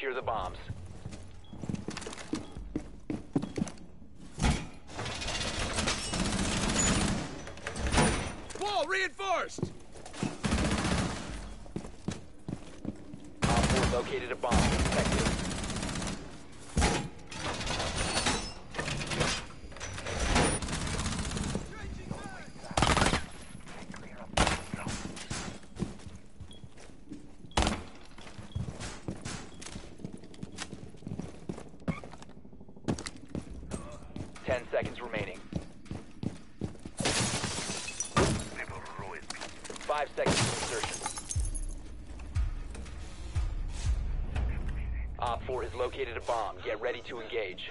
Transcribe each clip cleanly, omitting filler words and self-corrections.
Secure the bombs. Wall reinforced! Op 4 located a bomb. Protect it. Seconds remaining. 5 seconds to insertion. Op 4 has located a bomb. Get ready to engage.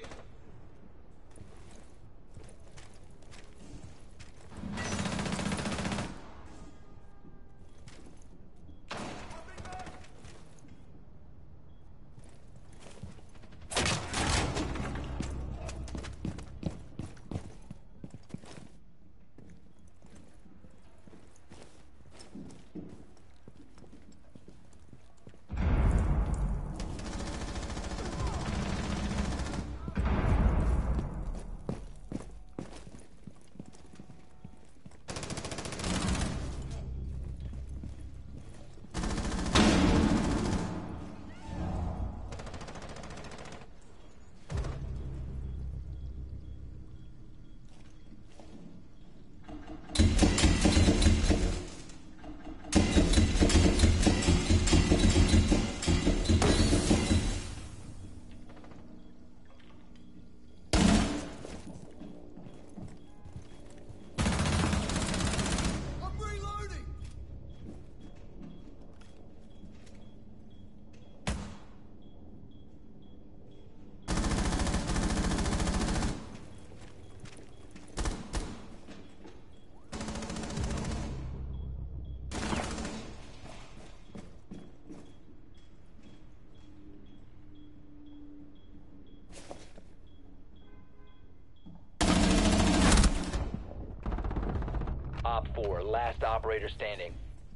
Op 4, last operator standing.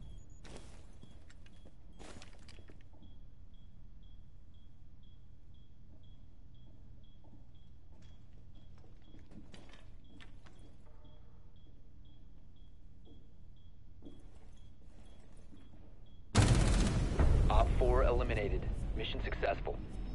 Op 4 eliminated. Mission successful.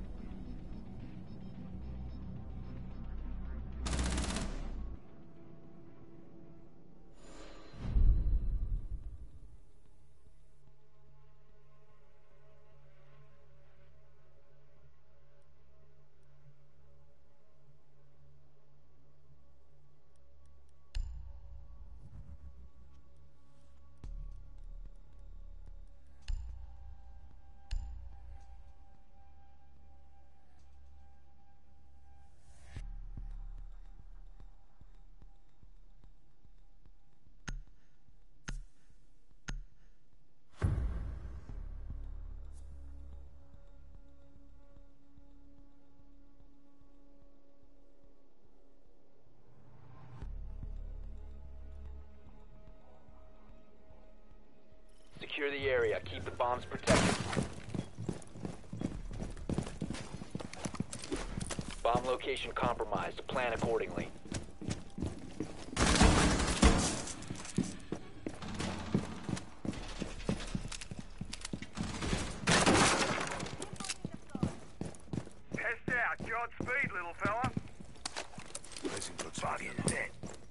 Secure the area. Keep the bombs protected. Bomb location compromised. Plan accordingly. Test out. Godspeed, little fella. Placing Body is set.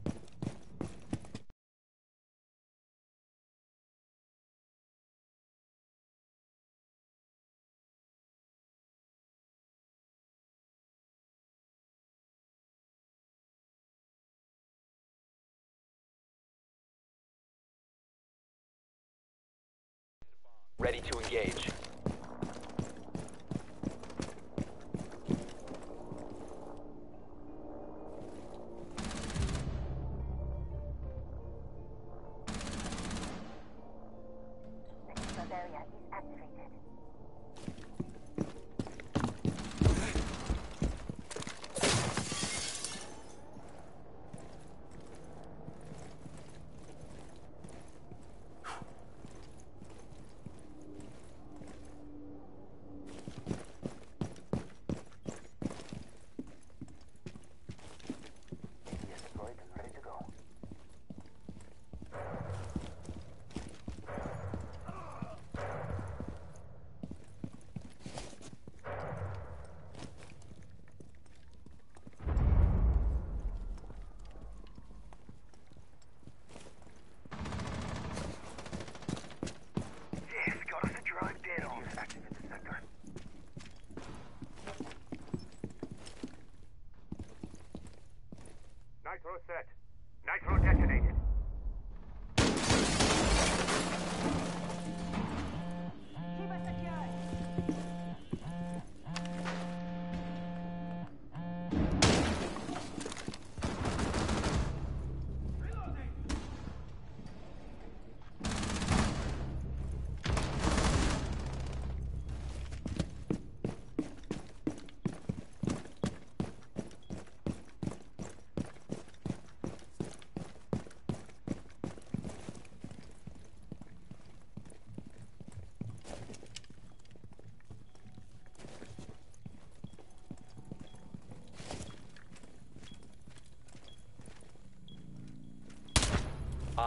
Ready to engage. Bavaria is activated.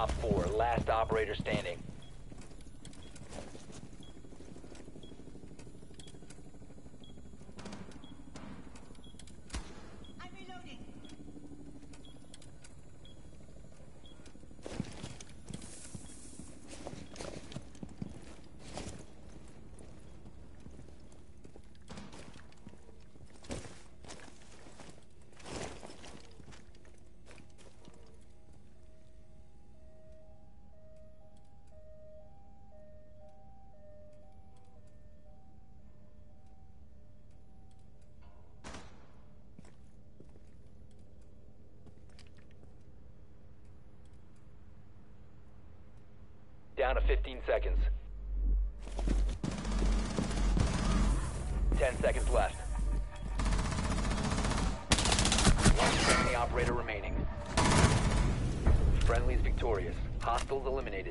Op 4, last operator standing. I'm reloading. Down to 15 seconds. 10 seconds left. One friendly operator remaining. Friendly's victorious. Hostiles eliminated.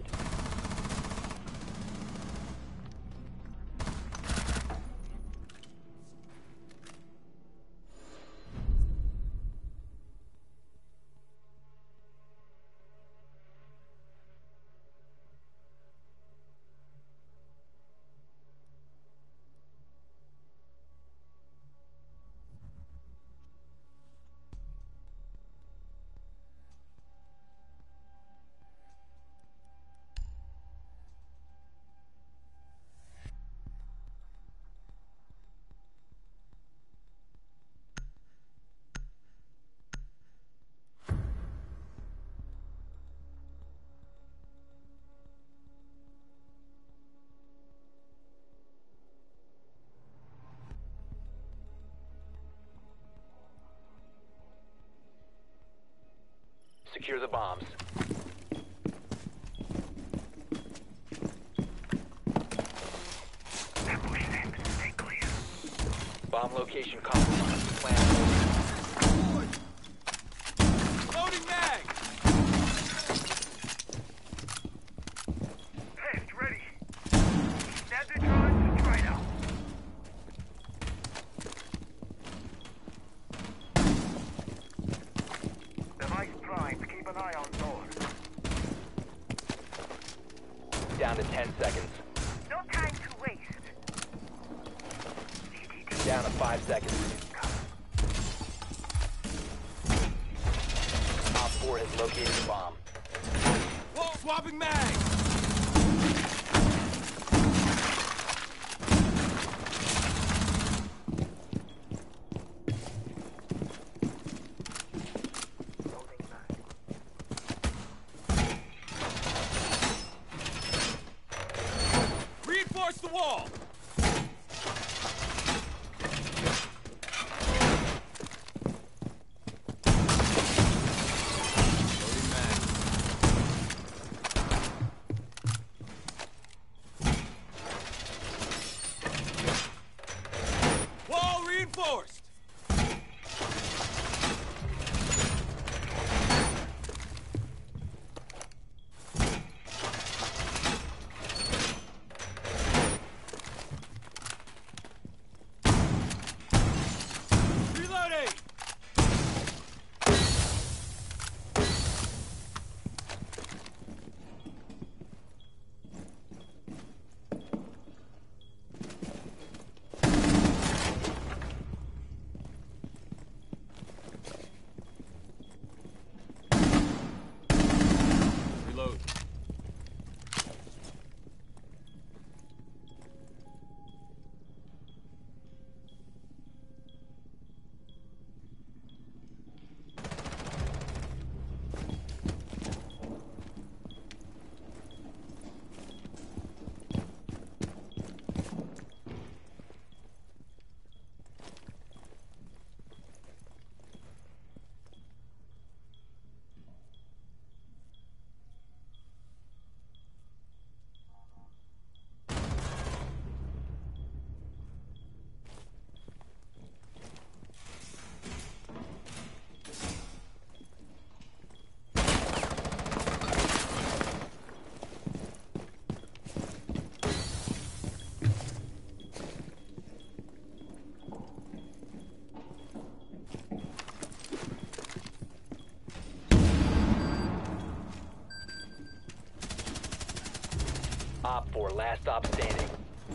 Secure the bombs. Ambush them. Stay clear. Bomb location compromised. Plan. Loading mag! Test ready. Snap the drones straight up. Device primed. Keep an eye on door. Down to 10 seconds. No time to waste. Down to 5 seconds. Op 4 has located the bomb. Whoa, swapping mag! Loading mag. Reinforce the wall! Loading mag. Wall reinforced! Reloading! 4, last stop standing.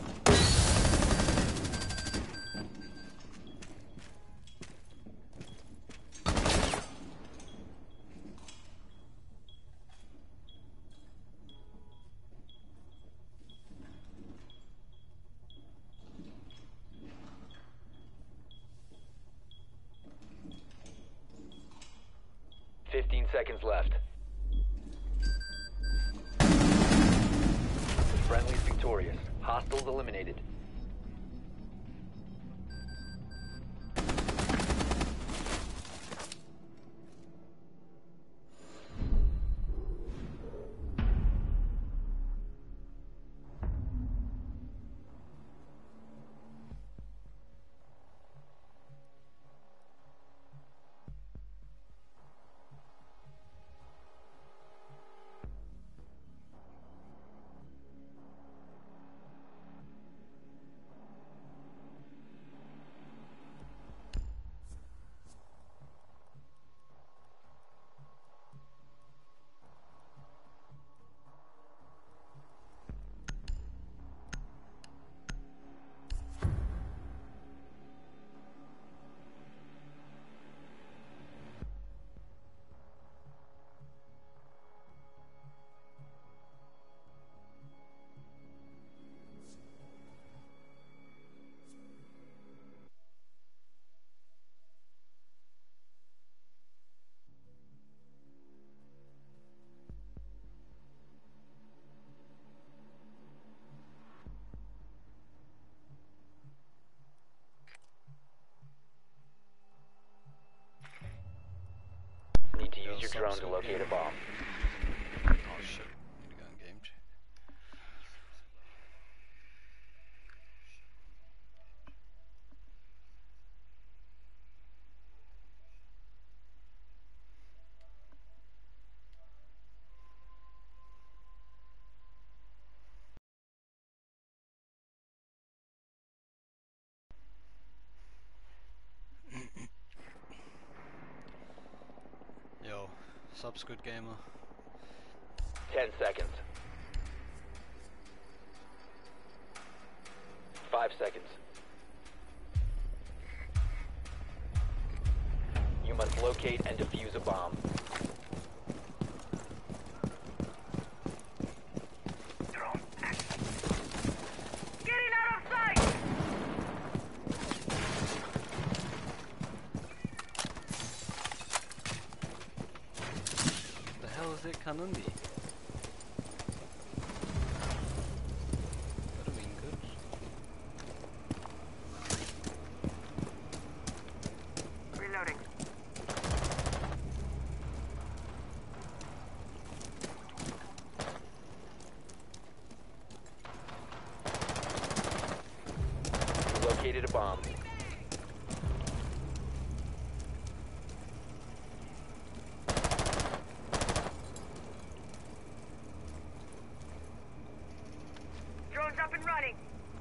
Fifteen seconds left. Friendly's victorious. Hostiles eliminated. Need to use your drone to locate a bomb. Oh shit, need to go in game check. Yo, sup Squid Gamer. 10 seconds. 5 seconds. You must locate and defuse a bomb. Drone active. Getting out of sight! The hell is it, Kanundi? Could have been good. Reloading. You located a bomb. Drone's up and running.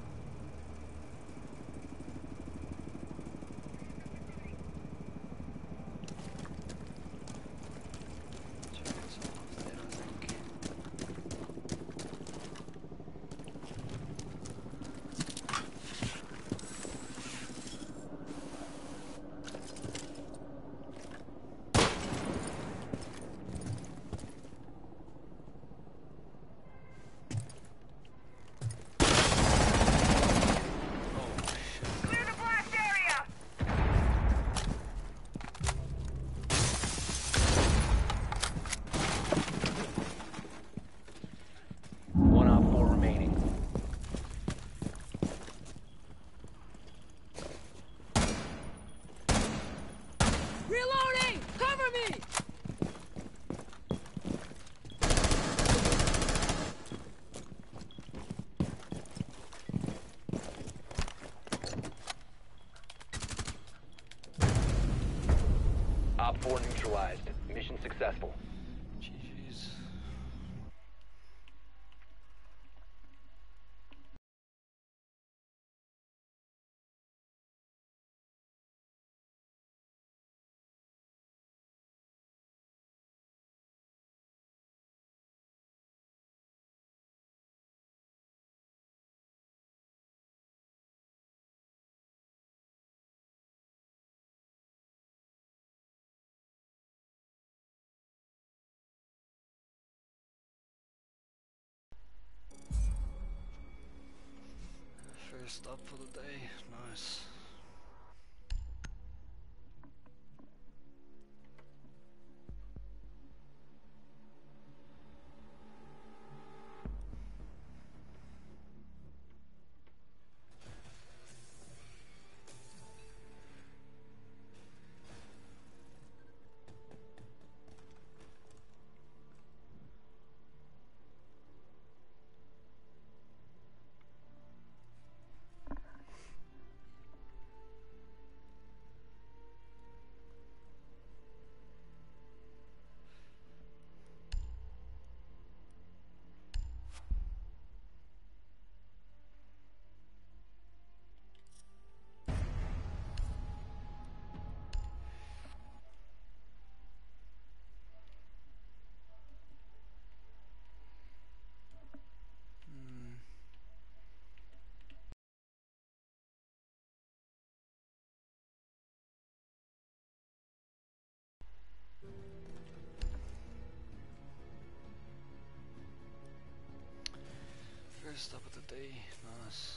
Op 4 neutralized. Mission successful. First up for the day, nice. First up of the day, nice.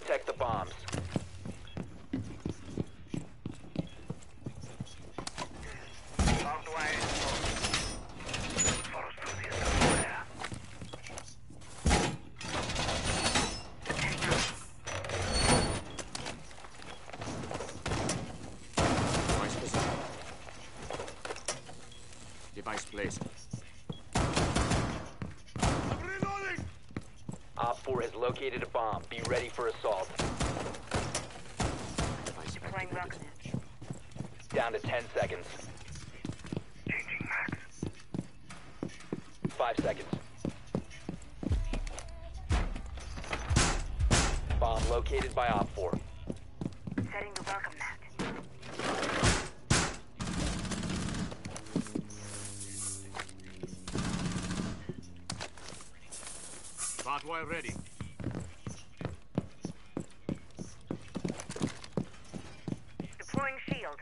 protect the bombs. Bombed wire installed. Follows through the escalator. Device position. Device placed. I'm reloading! Op 4 has located a bomb. Be ready for assault. Device Deploying activated. rocket. Down to 10 seconds. Changing max. 5 seconds. Bomb located by Op 4. Setting the welcome mat. Barbed wire ready. Deploying shield.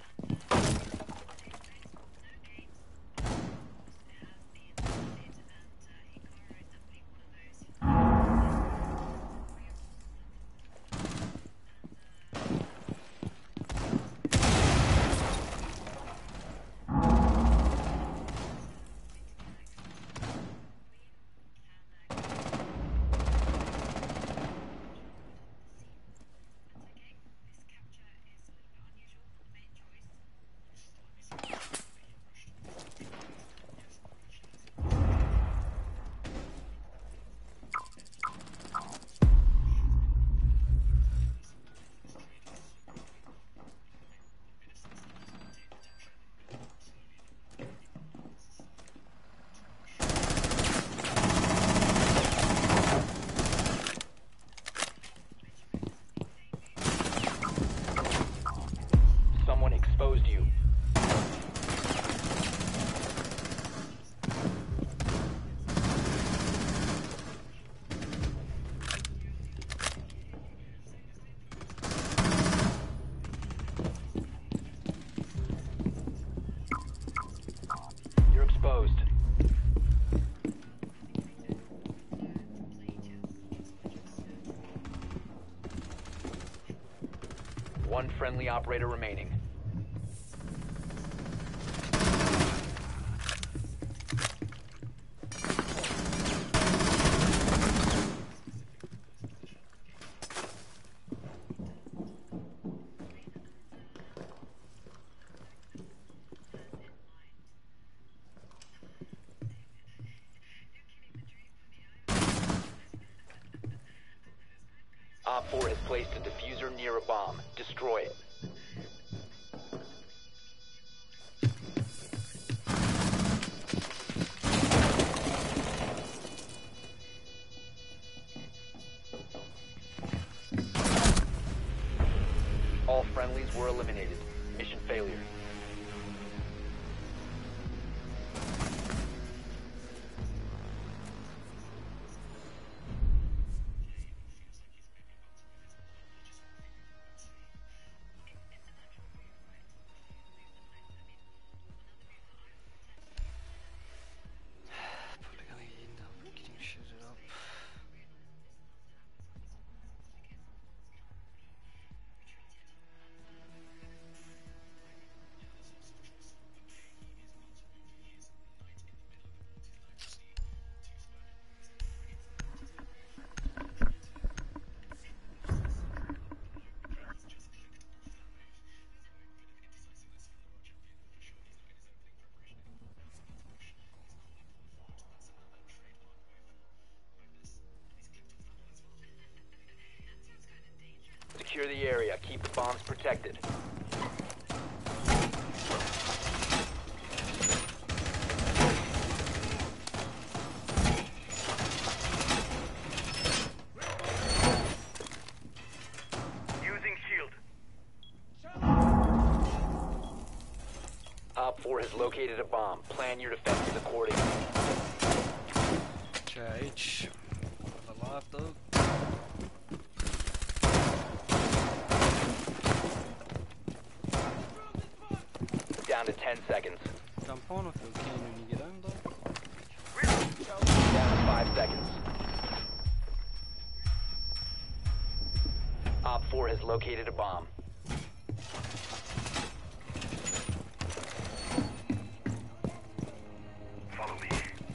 Someone exposed you. You're exposed. One friendly operator remaining. Op 4 has placed a diffuser near a bomb. Destroy it. All friendlies were eliminated. Mission failure. Pulling in, getting shitted up. Secure the area. Keep the bombs protected. Using shield. Op 4 has located a bomb. Plan your defenses accordingly. JH. Alive though. Down to 10 seconds. Jump on if you can when you get home though. Down to 5 seconds. Op 4 has located a bomb. Follow me.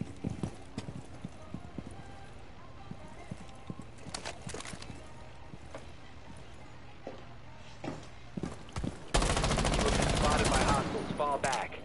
Spotted by hostiles. Fall back.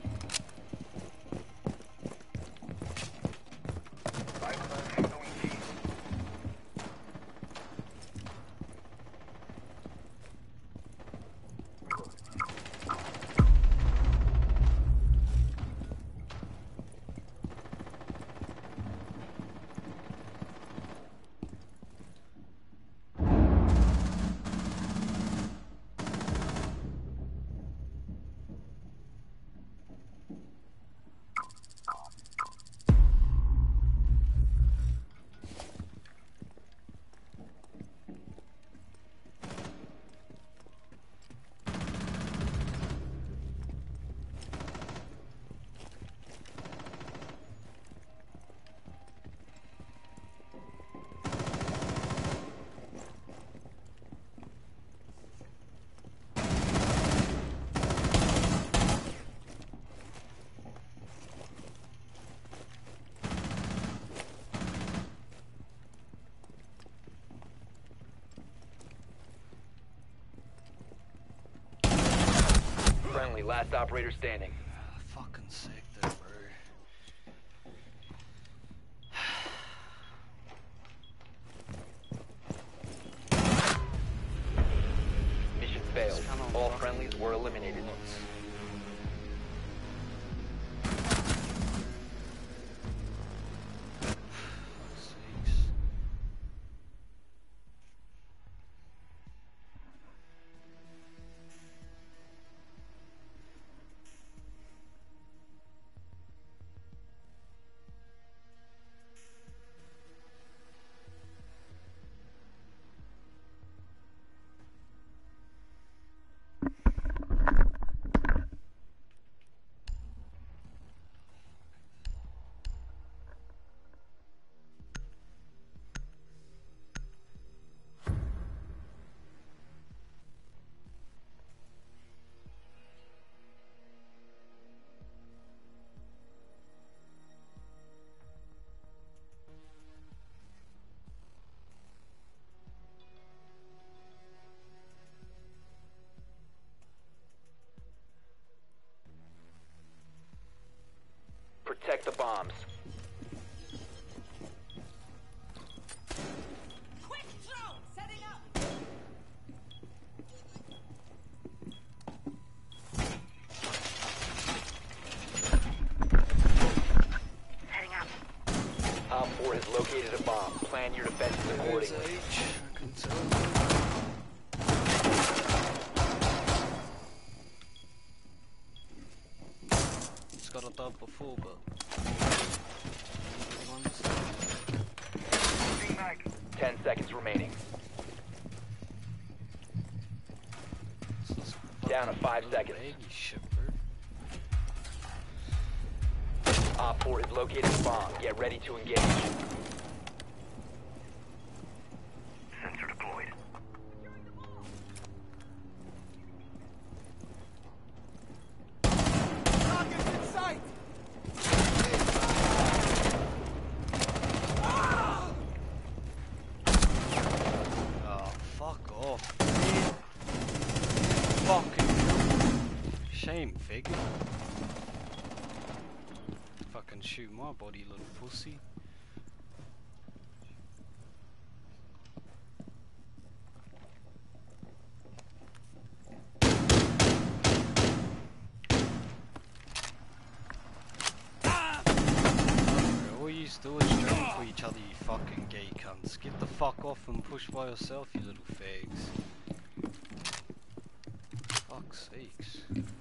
Friendly, last operator standing. Fucking sick there, bro. Mission failed. All friendlies were eliminated. Fuck's sakes. Protect the bombs. Quick drone setting up. Setting up. Op 4 has located a bomb. Plan your defenses There's accordingly. H. I can tell. It's got a dub before, but. Moving back. 10 seconds remaining. Down to 5 seconds. Shit, bro. Op 4 has located a bomb. Get ready to engage. Sensor deployed. Target in sight! Oh, fuck off. Fucking shame, Fig. Fucking shoot my body, little pussy. All you do is drink for each other, you fucking gay cunts. Get the fuck off and push by yourself, you little fags. Fuck's sakes.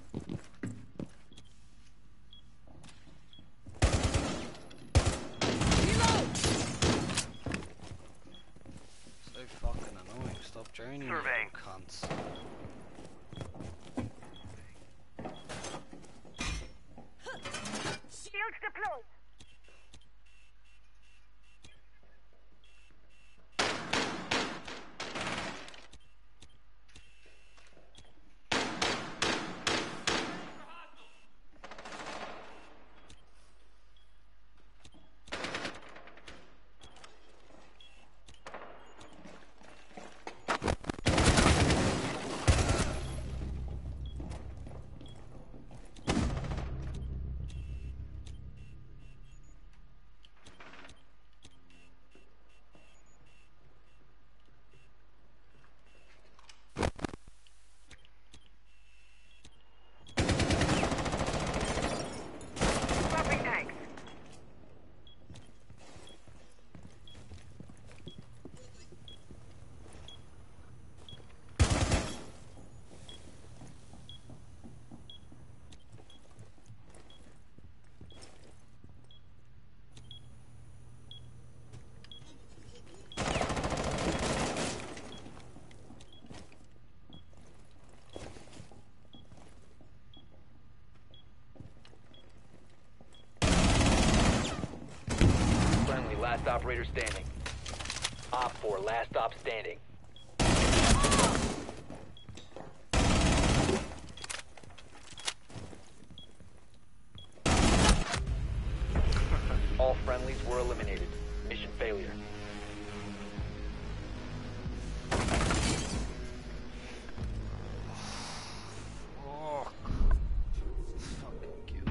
So fucking annoying. Stop draining me, you Surveying. little cunts. Shields deployed. operator standing. Op 4, last stop standing. All friendlies were eliminated. Mission failure. Fuck. Fucking kill.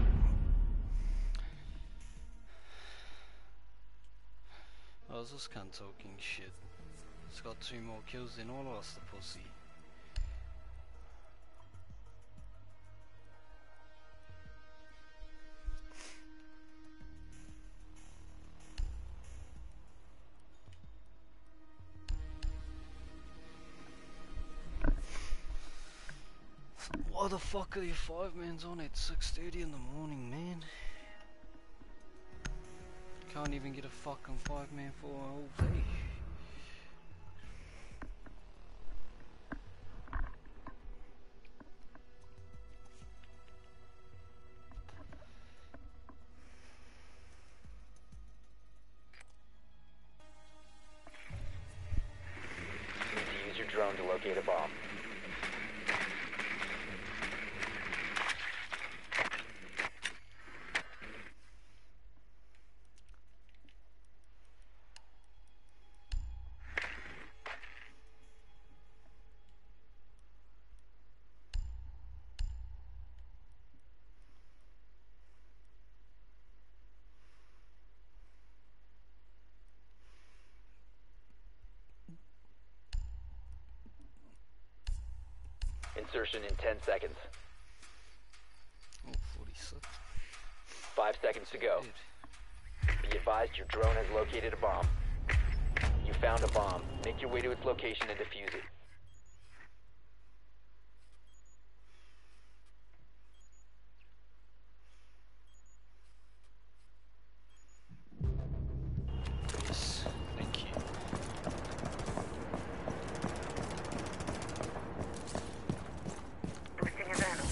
Oh, this cunt talking shit. It's got 2 more kills than all of us, the pussy. Why the fuck are you 5-mans on at 6:30 in the morning, man? Can't even get a fucking 5-man for a whole day. You need to use your drone to locate a bomb. Insertion in 10 seconds. Oh, 46. 5 seconds to go. Be advised your drone has located a bomb. You found a bomb. Make your way to its location and defuse it. Yes, thank you. Boosting adrenaline.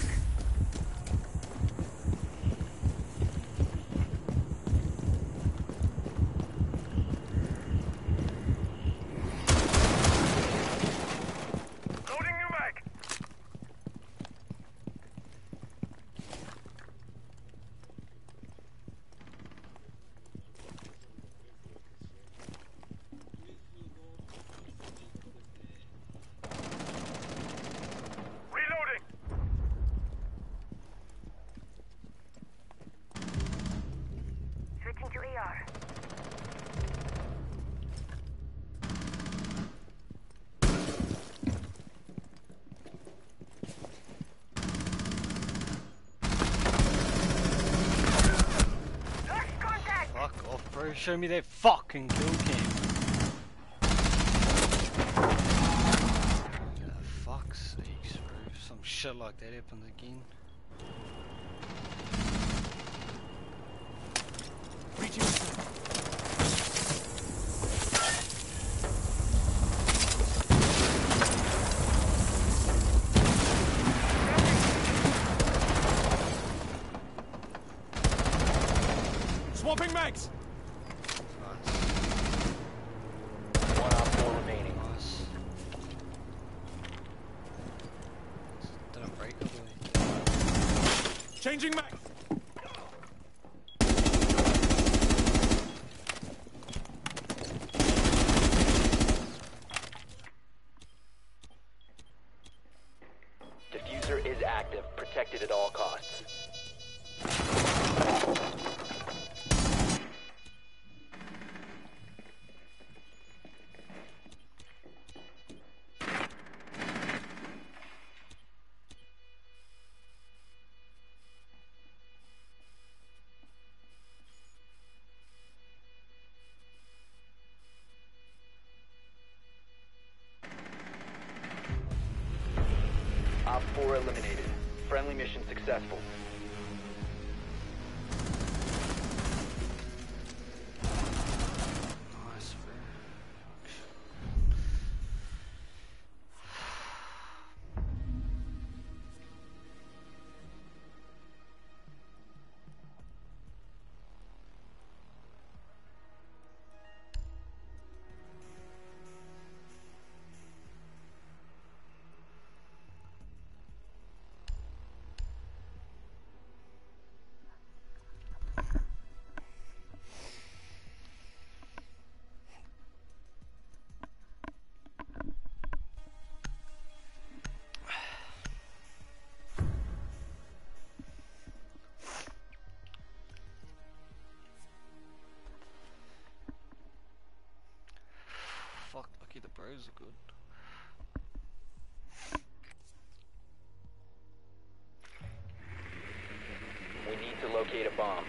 Loading new mag. Reloading. Switching to AR. Last contact. Fuck off, bro. Show me that fucking kill cam. Fuck's sakes, bro. Some shit like that happens again. Swapping mags! Nice. One op 4 remaining. Nice. Didn't break all the way. Changing mag! Diffuser is active. Protected at all costs. Op 4 eliminated. Friendly mission successful. Nice, bro. lucky the bros are good. We need to locate a bomb.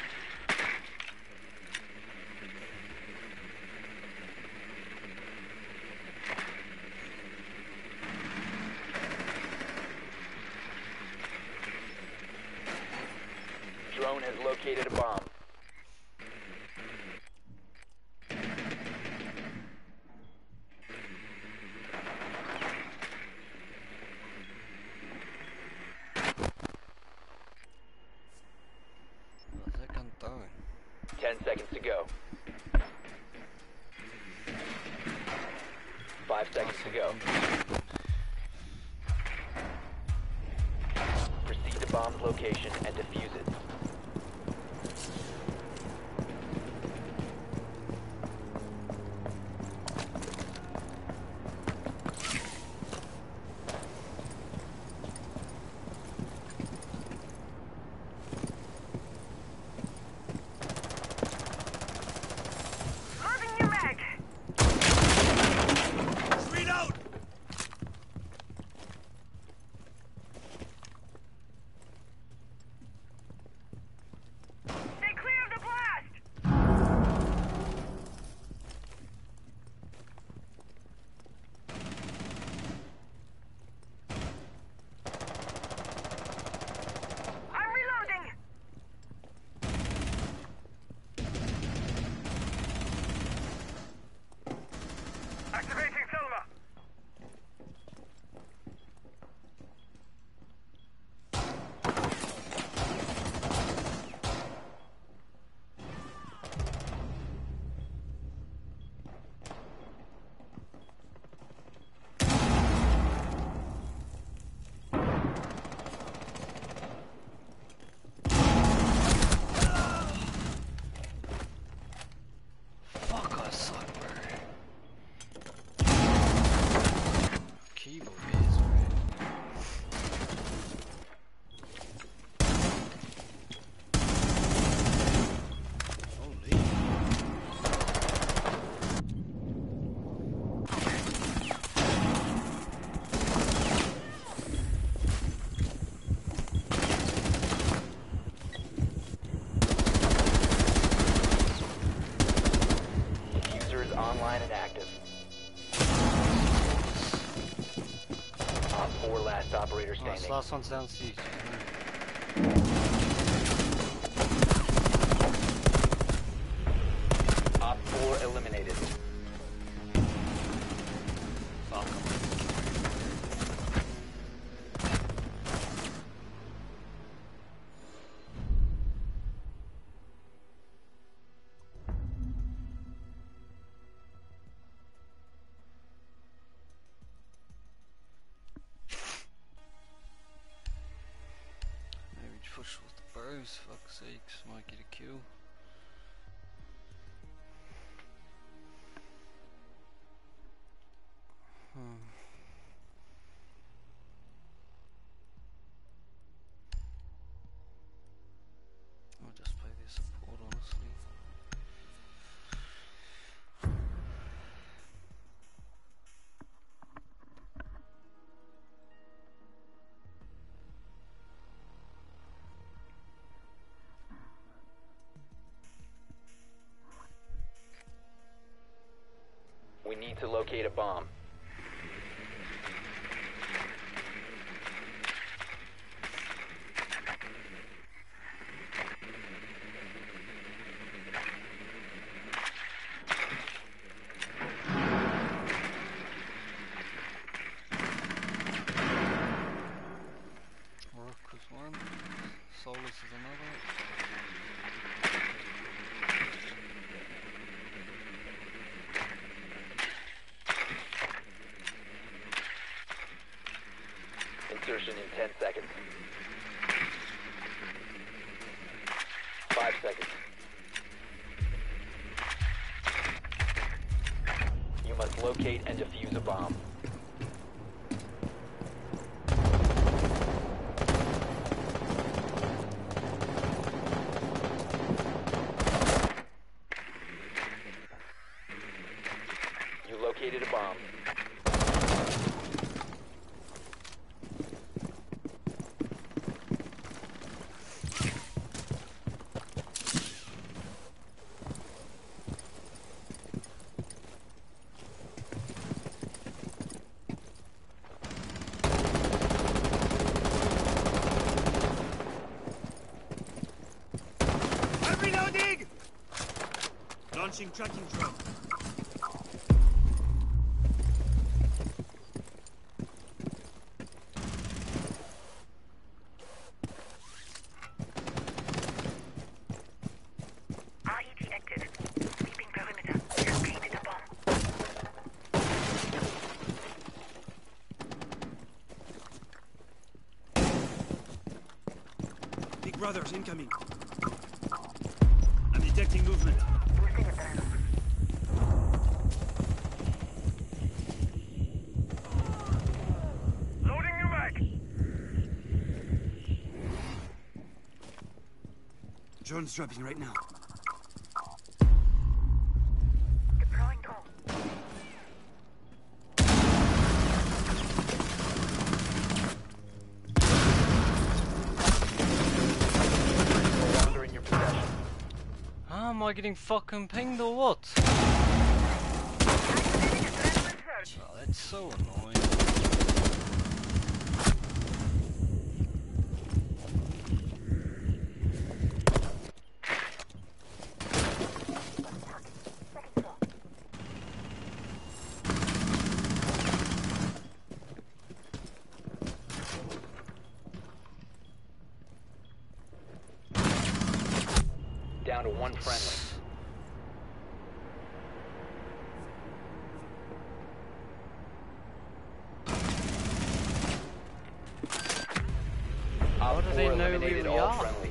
Drone has located a bomb. What's that gun throwing? 10 seconds to go. 5 seconds to go. Proceed to bomb's location and defuse it. Loading new mag. Street out! Stay clear of the blast. I'm reloading. Activating Selma. Fuck, I suck, bro. Keyboard is, bro. Holy. Diffuser is online and active. Op 4 last operator Oh, this standing. last one's down siege. Op 4 eliminated. Fuck 'em. Maybe push with the bros, fuck's sakes, might get a kill. I'll just play their support, honestly. We need to locate a bomb. Rook is one, Solus is another. Insertion in 10 seconds. 5 seconds. You must locate and defuse a bomb. You located a bomb. I'm reloading! Launching tracking drone. RET active. Sweeping perimeter. Located a bomb. Big Brother's incoming. I'm detecting movement. Boosting adrenaline. Loading new mag. Drone's dropping right now. Deploying drone. No longer in your possession. How am I getting fucking pinged or what? Activating adrenaline surge. Oh, that's so annoying. Second floor. Down to one friendly. How do they know who eliminated we all are? friendlies.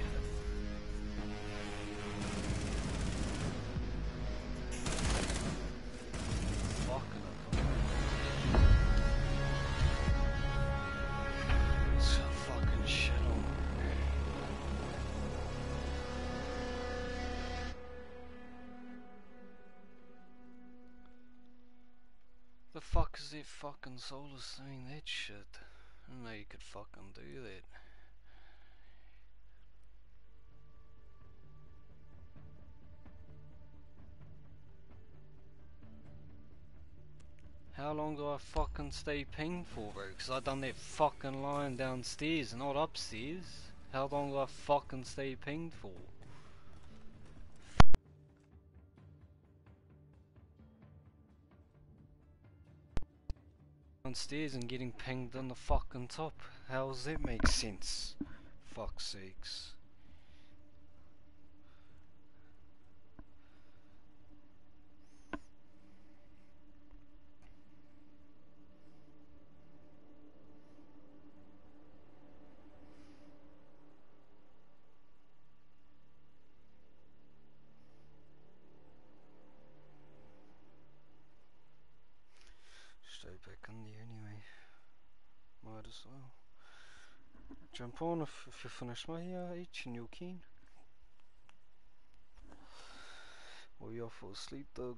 Fucking so fucking shit on. The fuck is it fucking Solus doing that shit? I didn't know you could fucking do that. How long do I fucking stay pinged for, bro? Because I done that fucking line downstairs, not upstairs. How long do I fucking stay pinged for? Downstairs and getting pinged on the fucking top. How does that make sense? Fuck's sakes. Stay back in there anyway. Might as well. Jump on if you finish my each and you're keen. Or you're fall asleep, dog.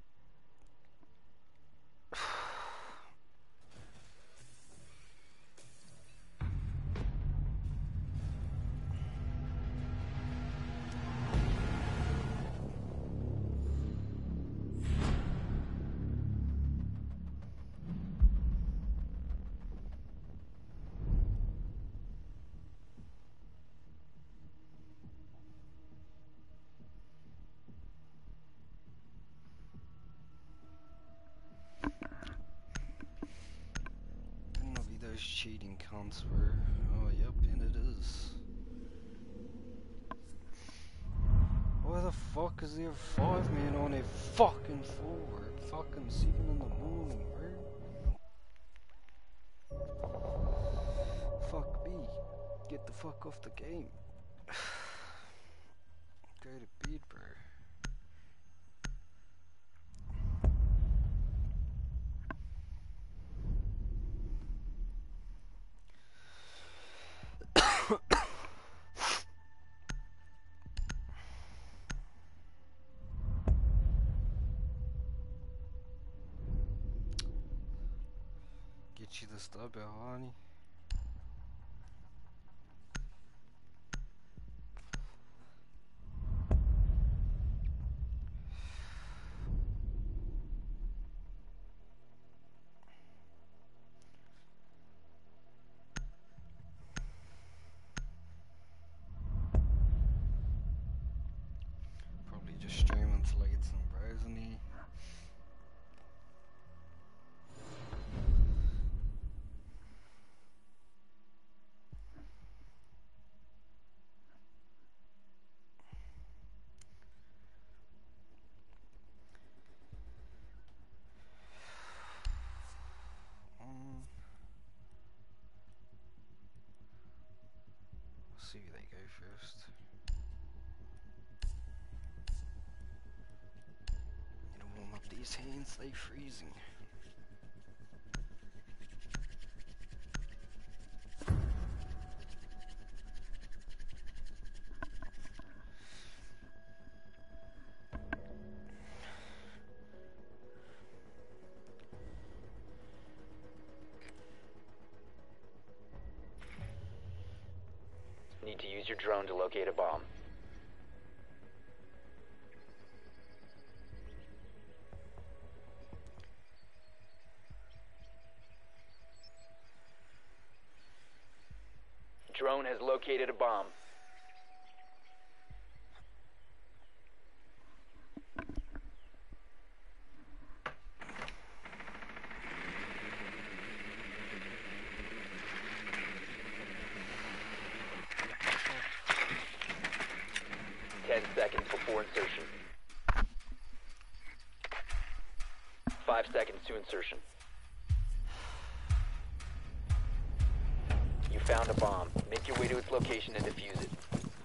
Didn't be those cheating cunts were. Oh, yep, and it is. Why the fuck is there 5 men on a fucking floor at fucking 7 in the morning, bro? Fuck me. Get the fuck off the game. Go to bed, bro. هیچی دستا به هانی probably just stream until I get some browsing. See where they go first. Need to warm up these hands, they freezing. Need to use your drone to locate a bomb. Drone has located a bomb. Seconds before insertion. 5 seconds to insertion. You found a bomb. Make your way to its location and defuse it.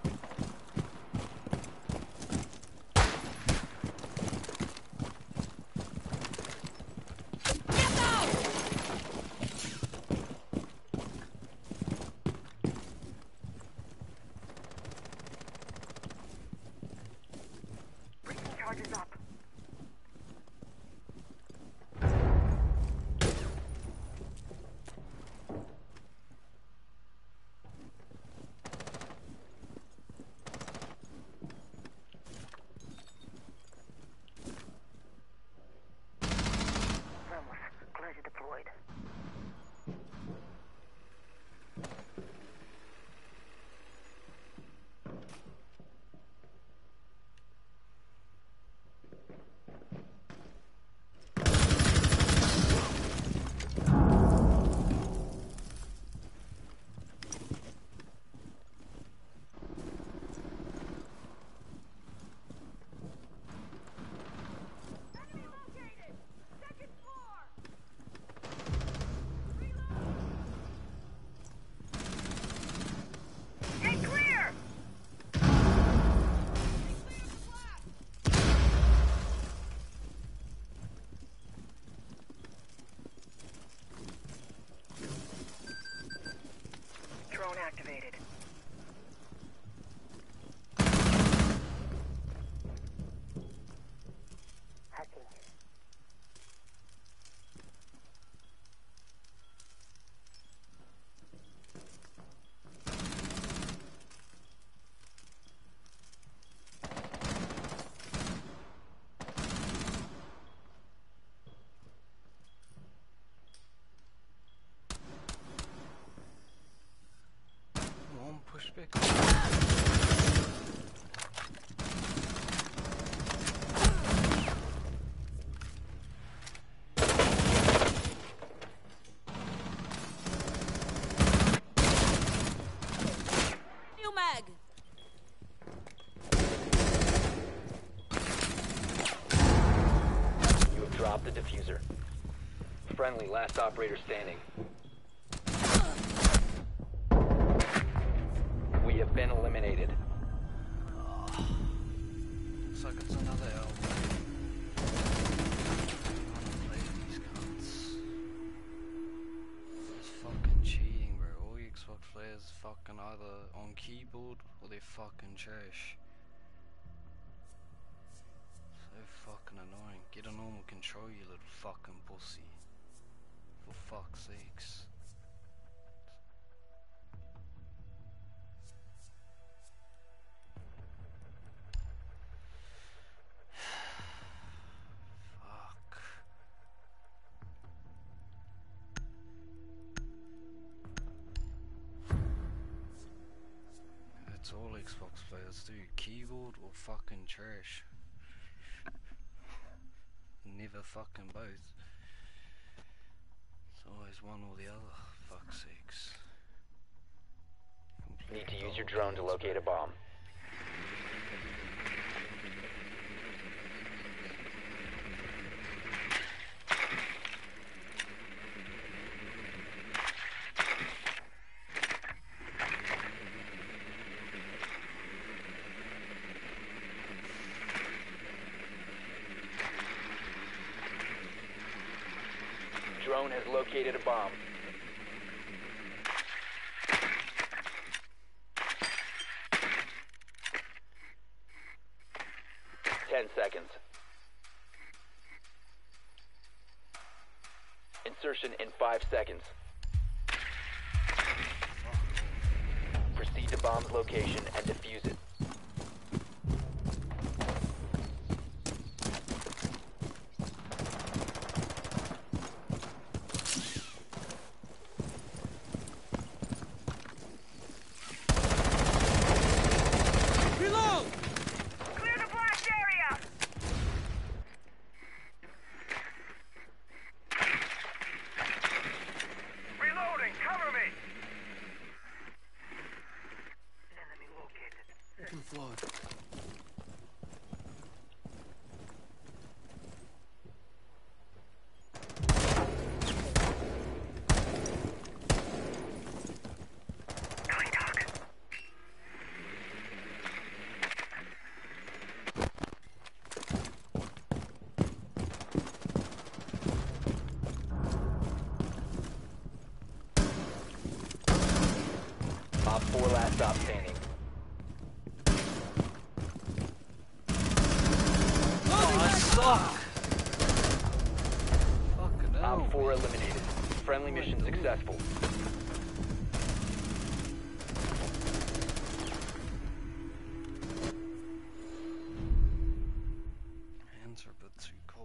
Charges up. Ramos, closure deployed. Drone activated. Hacking. Come on, push back. New mag. You have dropped the diffuser. Friendly, last operator standing. We have been eliminated. Looks like it's another L. Play these cunts. It's fucking cheating, bro. All Xbox players fucking either on keyboard or they're fucking trash. So fucking annoying. Get a normal control, you little fucking pussy. For fuck's sakes. Fuck. That's all Xbox players do. Keyboard or fucking trash. Never fucking both. It's always one or the other. Fuck's sakes. Need to use your drone to locate a bomb. Drone has located a bomb. 10 seconds. Insertion in 5 seconds. Proceed to bomb's location and defuse it. Reload! Clear the blast area! Reloading! Cover me! Enemy located. Open floor. Going dark. Op 4 last stop standing. I suck! Fucking hell. Op 4 eliminated. Friendly mission successful. Hands are a bit too cold.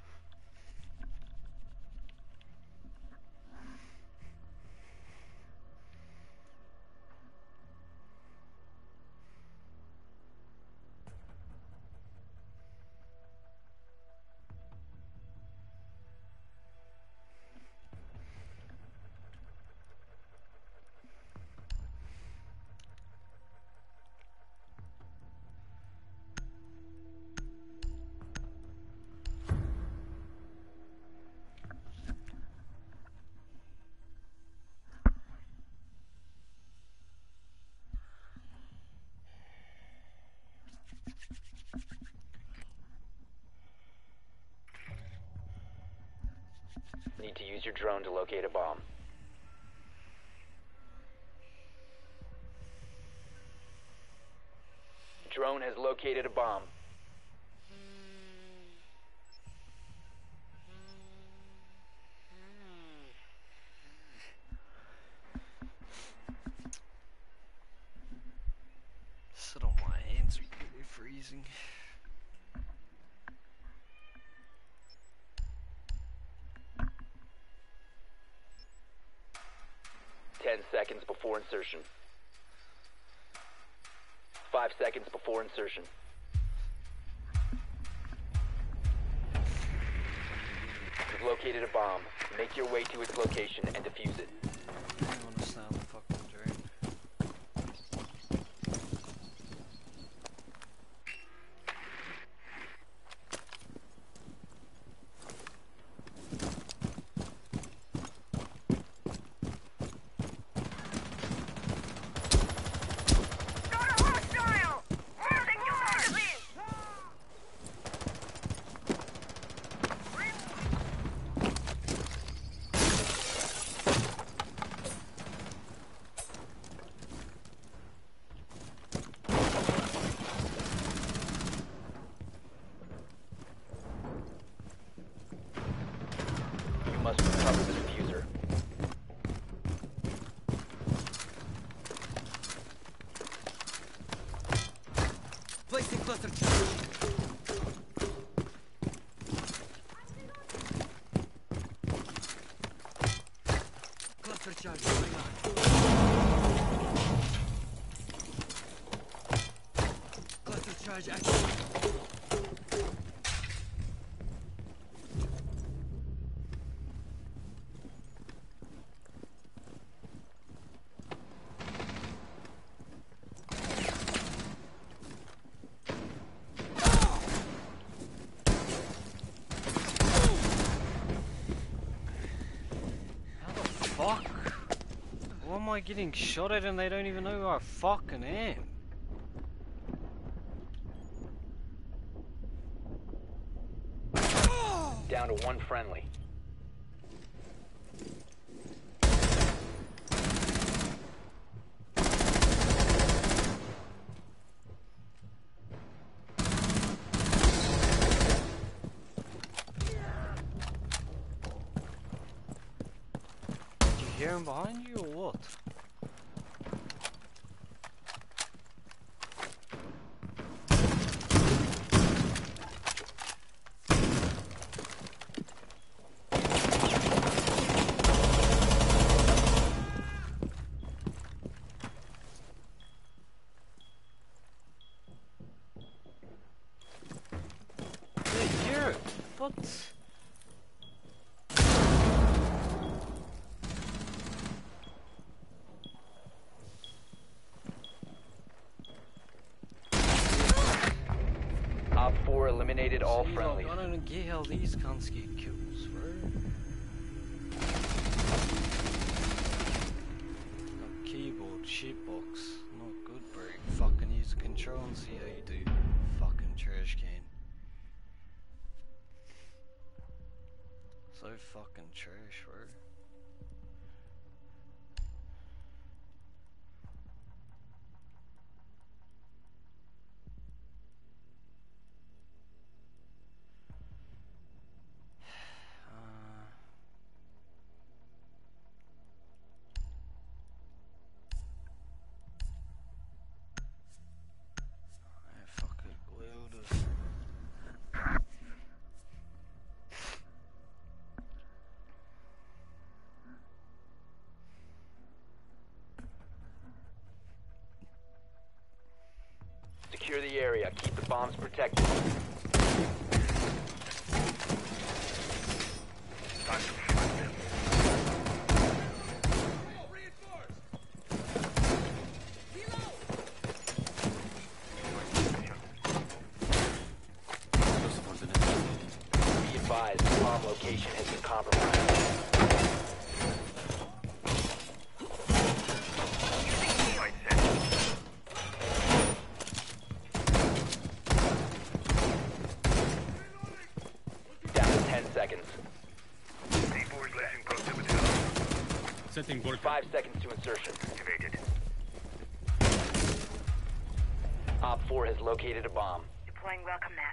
Need to use your drone to locate a bomb. Drone has located a bomb. Sit on my hands, they're freezing. Seconds before insertion. 5 seconds before insertion. You've located a bomb. Make your way to its location and defuse it. I don't wanna sound the fucking drone. Got a hostile! Moving to magazine! You must recover the diffuser. Cluster charge going on. Cluster charge active. Fuck! Why am I getting shot at and they don't even know who I fucking am? Down to one friendly. Did you hear him behind you or what? What? Op 4 eliminated all See, friendlies. I don't get how these cunts get kills, bro. Like keyboard, shitbox. Not good, bro. Fucking use the control and see how you do. Fucking trash can. So fucking trash, bro. Fuck it, welders. Secure the area. Keep the bombs protected. Be advised, the bomb location has been compromised. Down to 10 seconds. Setting board. 5 seconds to insertion. Activated. Op 4 has located a bomb. Deploying welcome mat.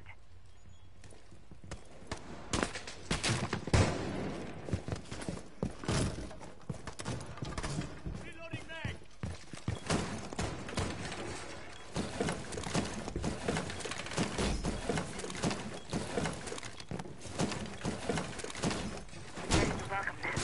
Ready for welcome mat.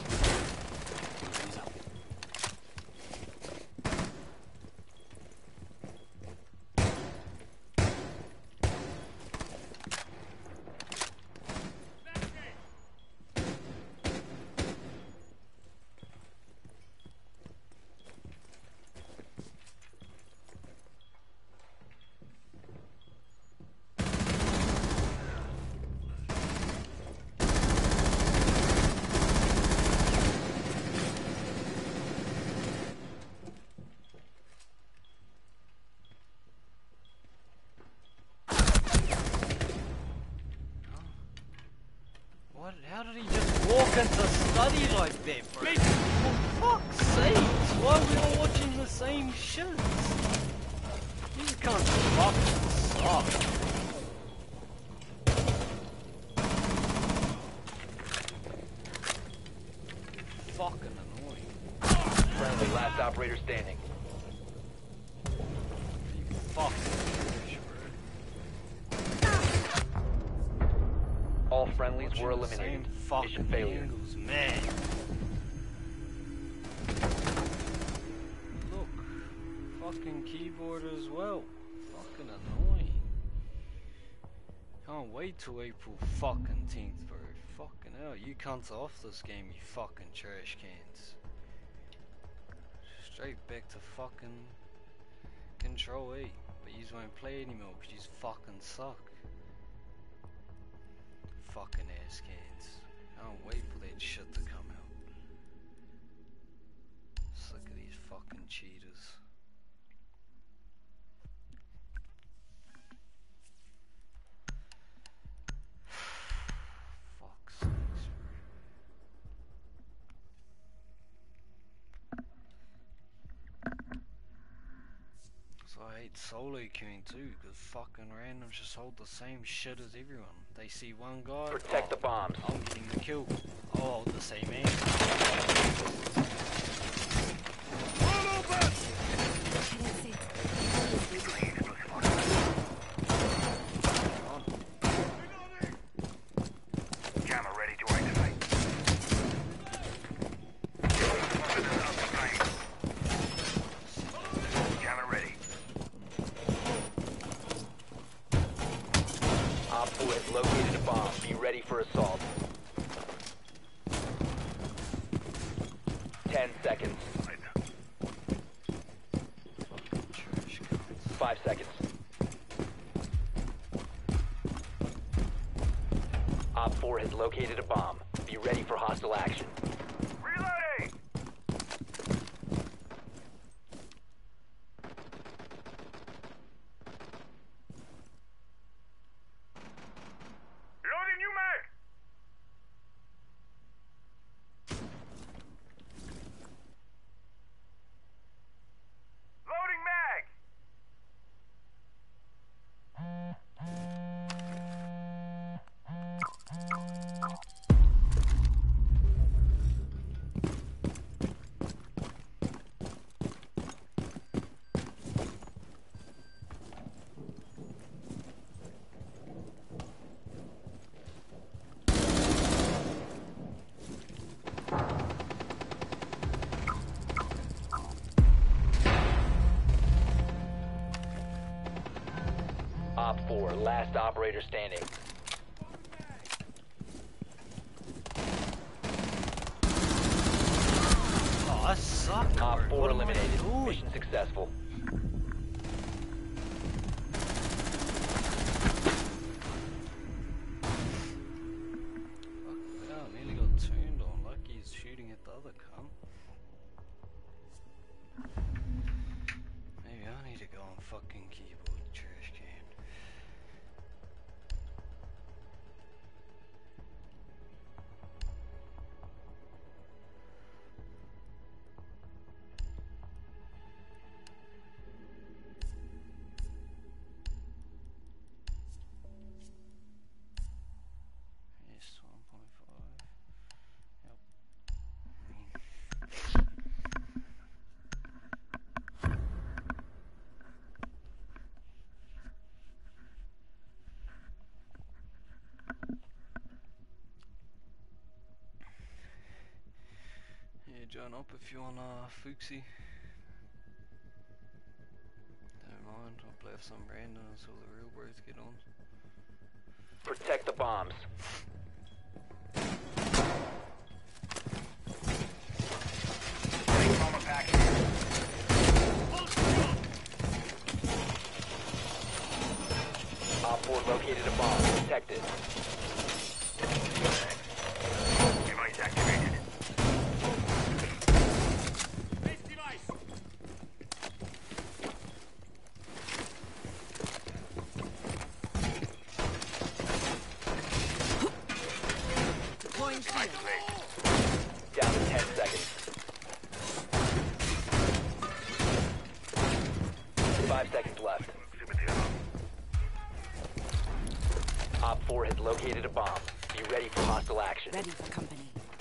What? How did he just walk into study like that, bro? For fuck's sake! Why are we all watching the same shit? These cunts fucking suck. Fucking annoying. Friendly, last operator standing. Fucking trash, bro. All friendlies Watching were the same eliminated. fucking Mission failure. angles, man. fucking keyboard as well. Fucking annoying. Can't wait till April fucking 10th, bro. Fucking hell, you cunts are off this game, you fucking trash cans. Straight back to fucking Control E. But you won't play anymore because you fucking suck. Fucking ass cans. Can't wait for that shit to come out. Sick of these fucking cheaters. Fuck's sakes, bro. So I hate solo queuing too, because fucking randoms just hold the same shit as everyone. They see one guy, Protect the bombs. I'm getting the kill. I'll hold the same aim. Jammer ready to activate. Jammer ready. Op 4 has located a bomb. Be ready for assault. 10 seconds. 5 seconds. Op 4 has located a bomb. Be ready for hostile action. Reloading! Loading new mag! Loading mag! Op 4, last operator standing. Oh, I suck. Op bro. 4 What am I eliminated. doing? Mission successful. Fuck, yeah, I nearly got turned on. Like he's shooting at the other cunt. Maybe I need to go on fucking keyboard trash can. Yes, 1.5. Yep. Yeah, join up if you want Fuxi. Don't mind, I'll play with some random until the real bros get on. Protect the bombs. Bomber pack here. Op 4 located a bomb. Protect it. Device activated. Deploying shield. Down to 10 seconds. 5 seconds left. Op 4 has located a bomb. Be ready for hostile action. Ready for company.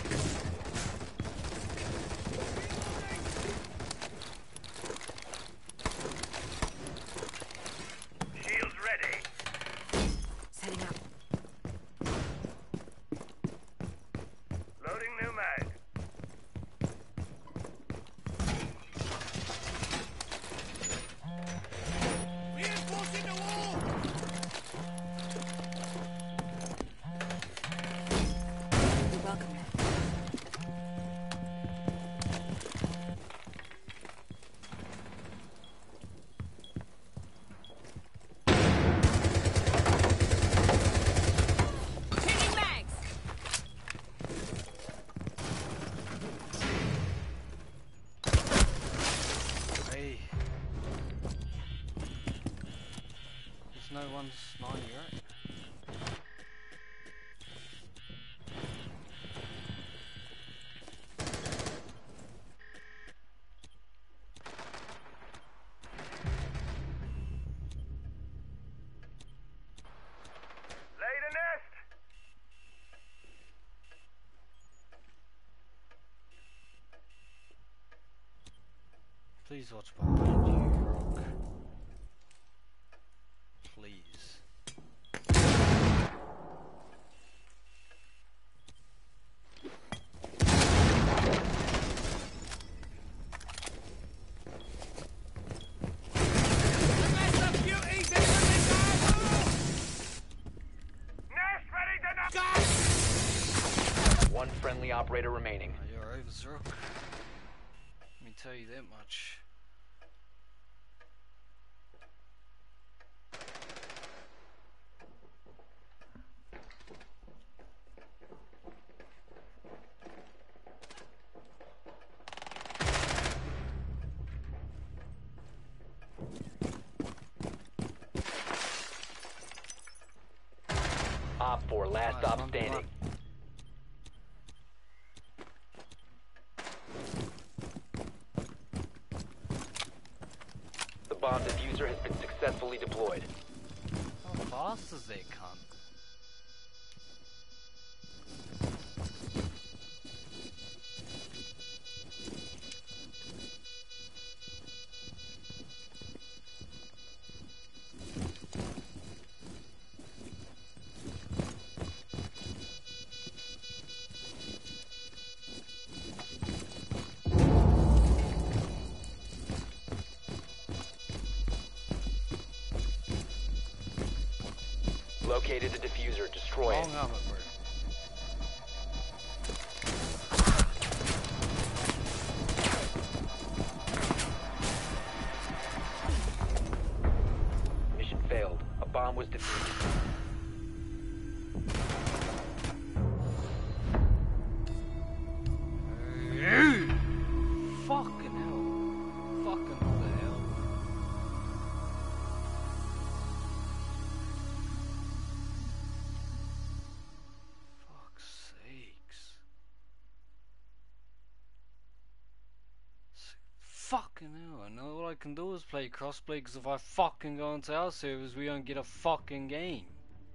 Shields ready. Setting up. Loading new mag. one's 90, right? Lay the nest! Please watch behind you, Rock. Please. Nest ready to knock! One friendly operator remaining. You're over, Rock. Let me tell you that much. Op 4, last Nice, stop one standing. block. The bomb diffuser has been successfully deployed. How fast is that cunt? Located the diffuser. Destroy it. Long armor, bro. Mission failed. A bomb was defused. Fucking hell. Fucking what the hell. Fuck's sakes. Fucking hell. And all I can do is play crossplay because if I fucking go into our servers we don't get a fucking game.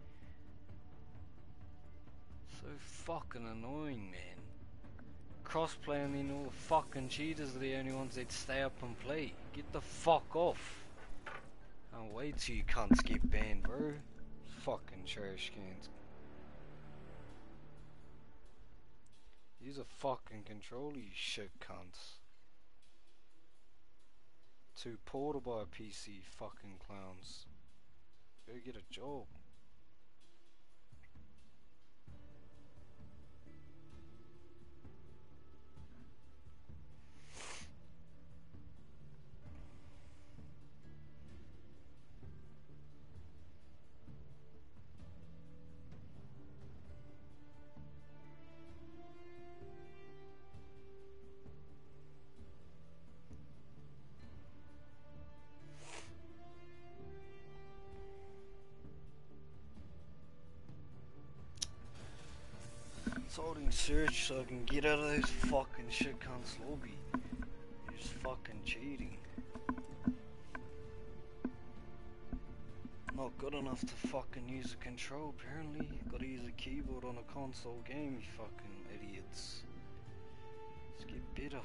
So fucking annoying, man. Crossplay and then all the fucking cheaters are the only ones that stay up and play. Get the fuck off. I'll wait till you cunts get banned, bro. Fucking trash cans. Use a fucking controller, you shit cunts. Too poor to buy a PC, fucking clowns. Go get a job. Holding search so I can get out of those fucking shit cunts lobby. You're just fucking cheating. Not good enough to fucking use a control apparently. Gotta use a keyboard on a console game, you fucking idiots. Let's get better.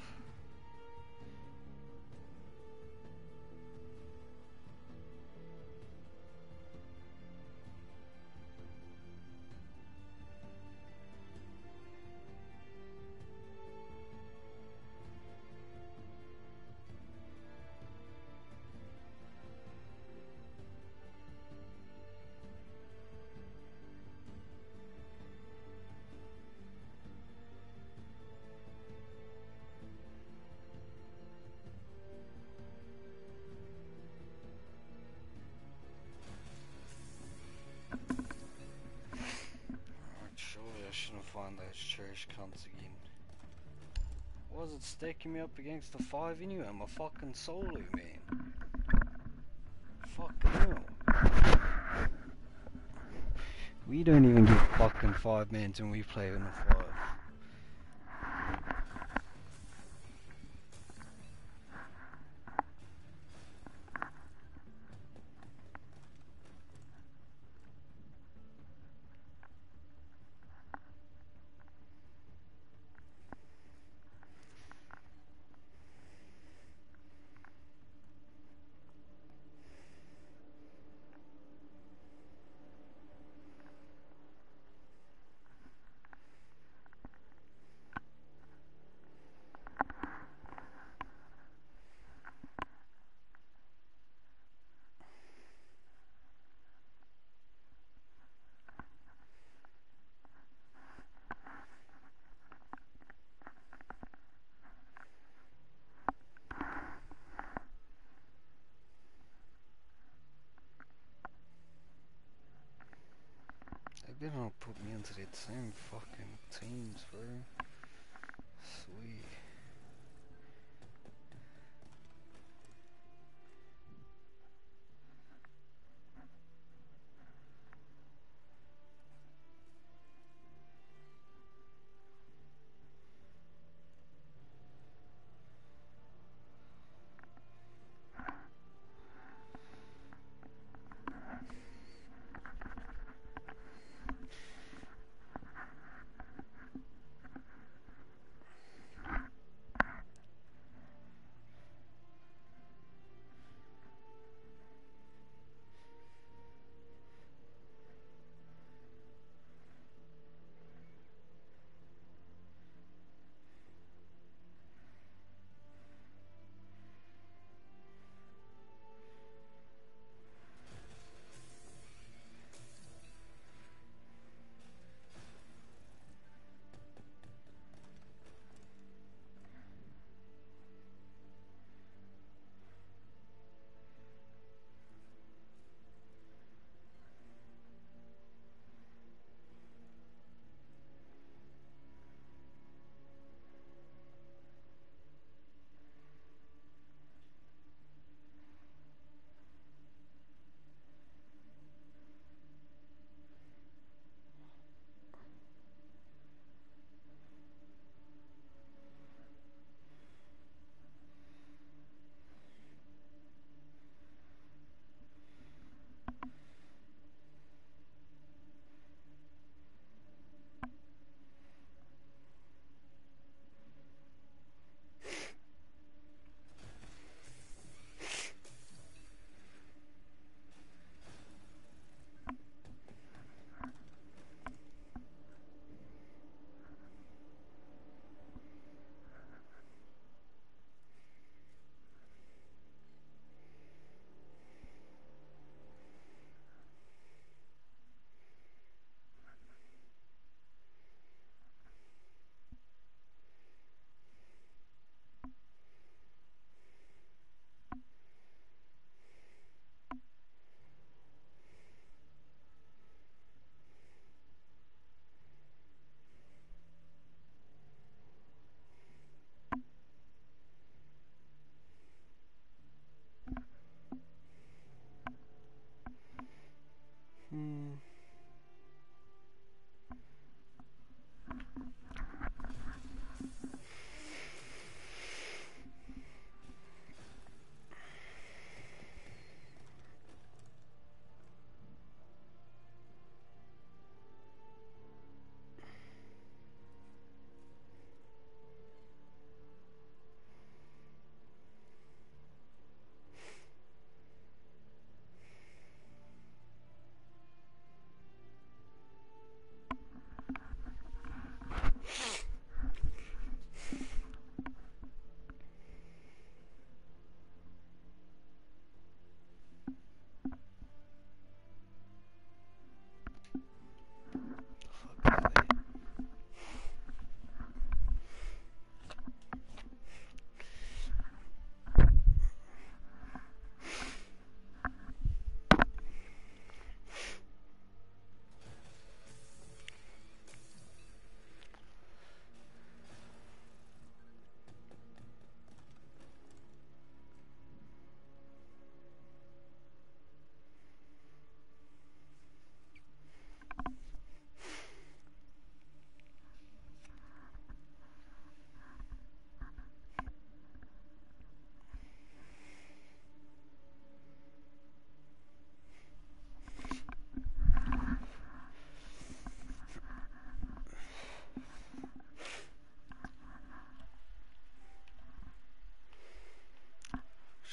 Find those trash cunts again. Why is it stacking me up against the 5 anyway? I'm a fucking solo, man. Fucking hell. We don't even give fucking 5 mans when we play in a 5. They better not put me into that same fucking teams, bro. Sweet.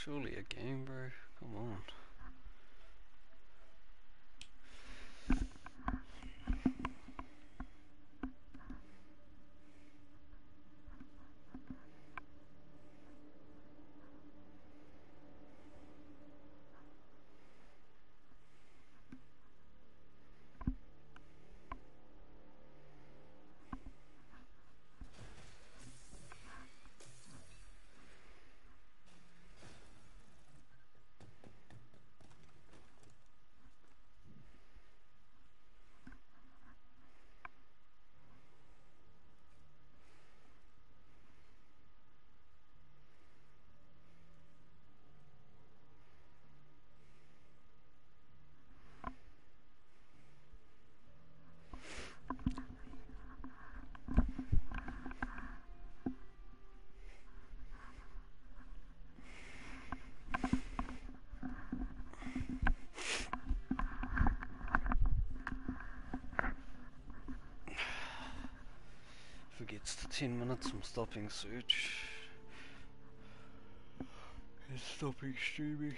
Surely a game, bro. Come on. If it gets to 10 minutes, I'm stopping search. And stopping streaming.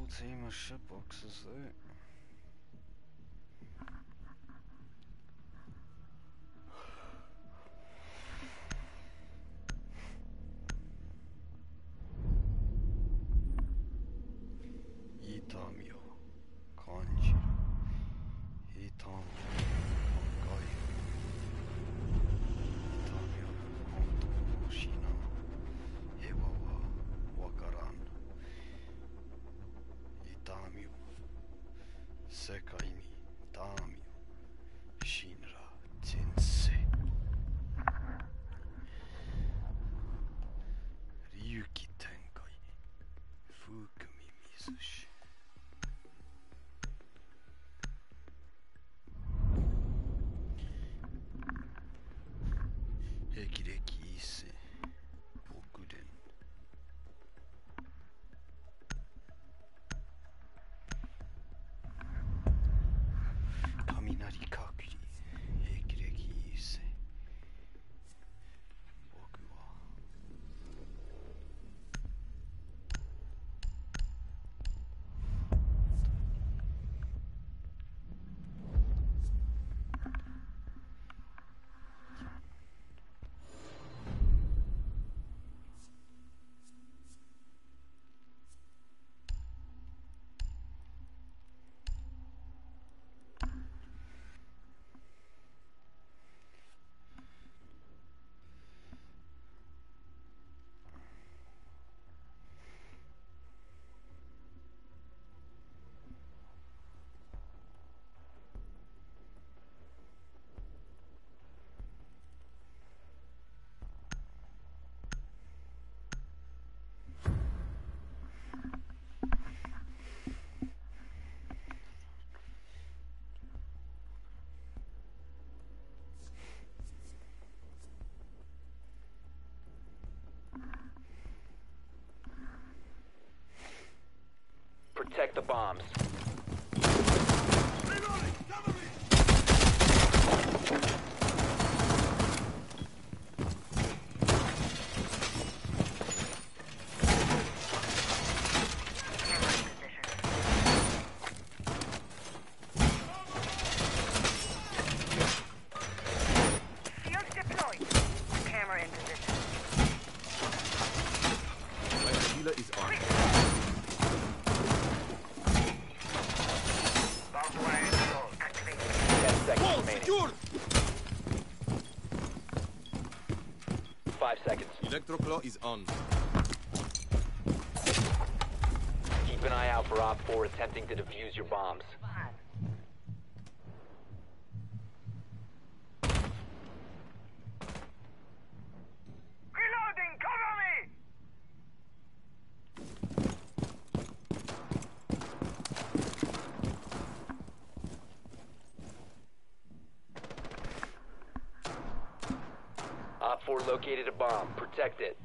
Can't see my shit boxes though. Itamio, kanji, Itamio, kangai, Itamio, honto no shina, ewa wa wakaran, Itamio, sekai ni Itamio, shinra tensei, Ryuki tenkai, fukumi mizushi. 霹靂一世北連雷かくり霹靂一世僕は Protect the bombs. Shields deployed. Camera in position. My healer is on. Bomb wire installed. Activated. 10 seconds remaining. 5 seconds. Electroclaw is on. Keep an eye out for Op 4 attempting to defuse your bombs. Reloading! Cover me! Op 4 located a bomb. Protect it.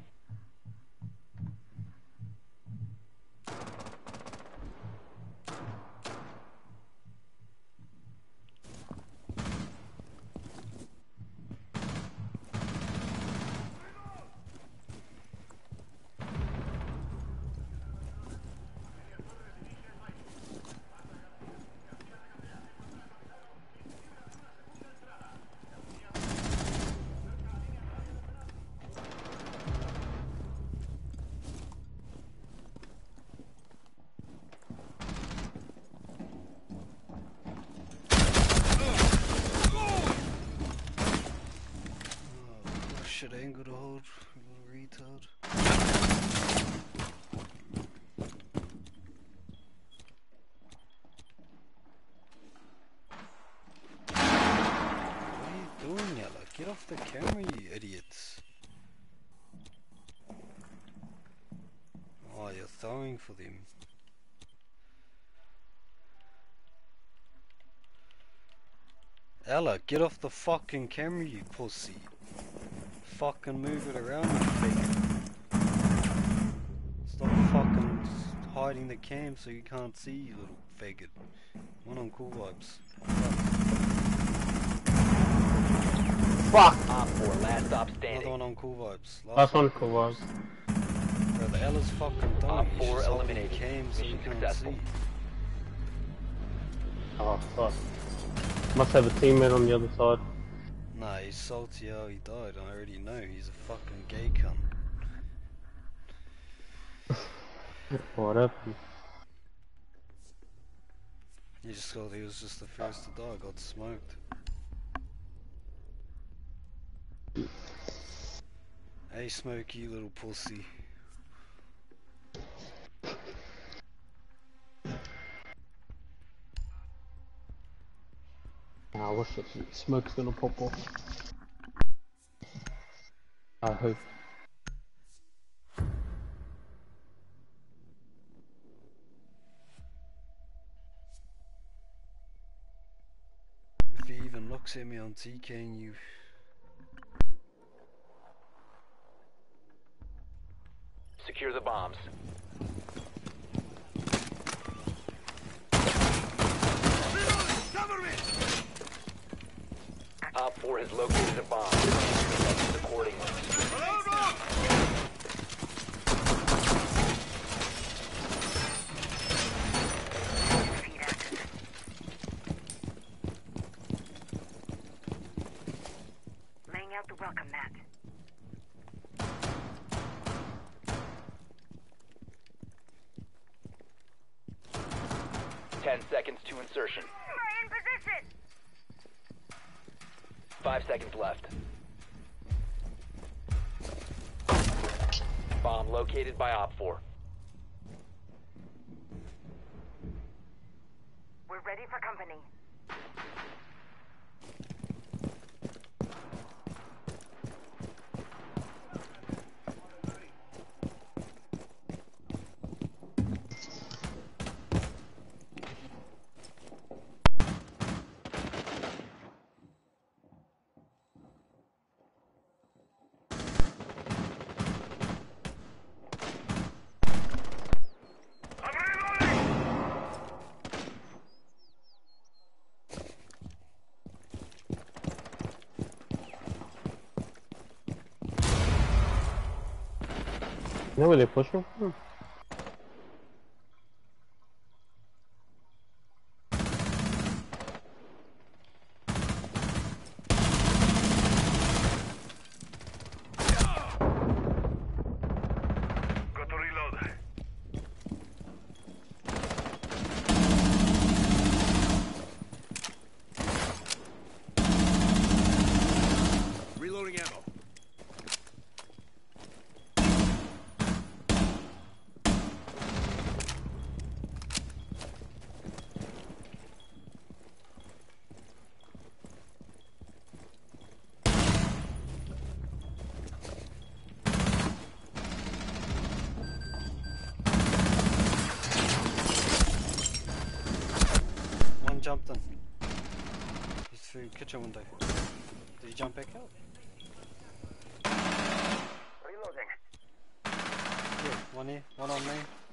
Shit ain't gonna hold, little retard. What are you doing, Yella? Get off the camera, you idiots. Oh, you're throwing for them. Ella, get off the fucking camera, you pussy. Fucking move it around, you fake. Stop fucking hiding the cam so you can't see, you little faggot. One on Cool Vibes. Fuck! Op 4, last stop Another standing. one on Cool Vibes. Last one, cool was. Bro, the L is fucking Op dumb. You 4 should hold the eliminated. cam so you Mission can't successful. see. Oh fuck. Must have a teammate on the other side. Nah, he's salty how he died. I already know. He's a fucking gay cunt. What happened? He just thought he was just the first to die. Got smoked. Hey, Smokey, you little pussy. Ah, what's the smoke's gonna pop off? I hope. If he even looks at me on TK and you... Secure the bombs. Cover me! Op 4 has located a bomb. Defend accordingly. Feed active. Laying out the welcome mat. 10 seconds to insertion. We're in position! 5 seconds left. Bomb located by Op 4. We're ready for company. I'm reloading! You know where they're pushing from? Got to reload. Reloading ammo. One jumped in. He's through kitchen window. Did he jump back out? Reloading. Yeah, one here, one on me.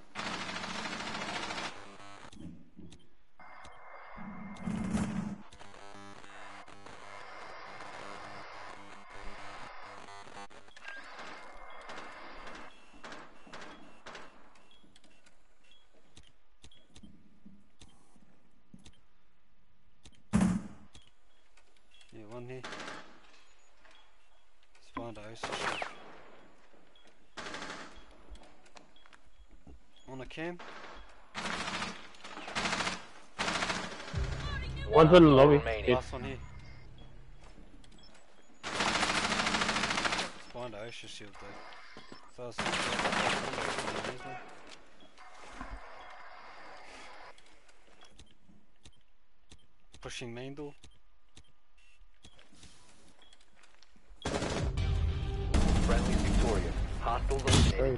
Yeah, one here. Spawned a house. On a cam. One's in the lobby. remaining. Last one here. Spawned a house shield though. First one. Pushing main door. Friendly victorious. Hostiles eliminated. Great.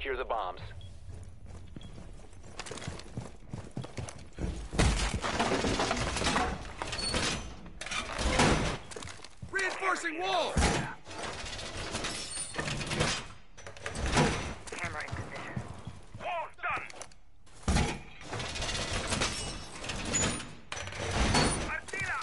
secure the bombs. Reinforcing wall! Camera in position. Wall's done. Martina!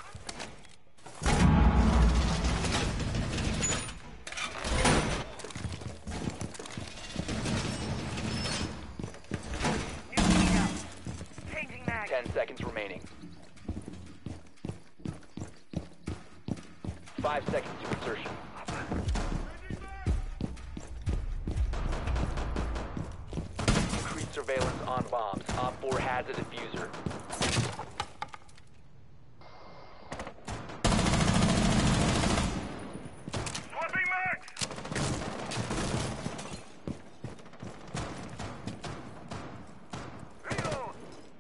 New feed up. Changing mag. 10 seconds remaining. 5 seconds to insertion. Increased surveillance on bombs. Op 4 has a diffuser. Swapping mags! Reload!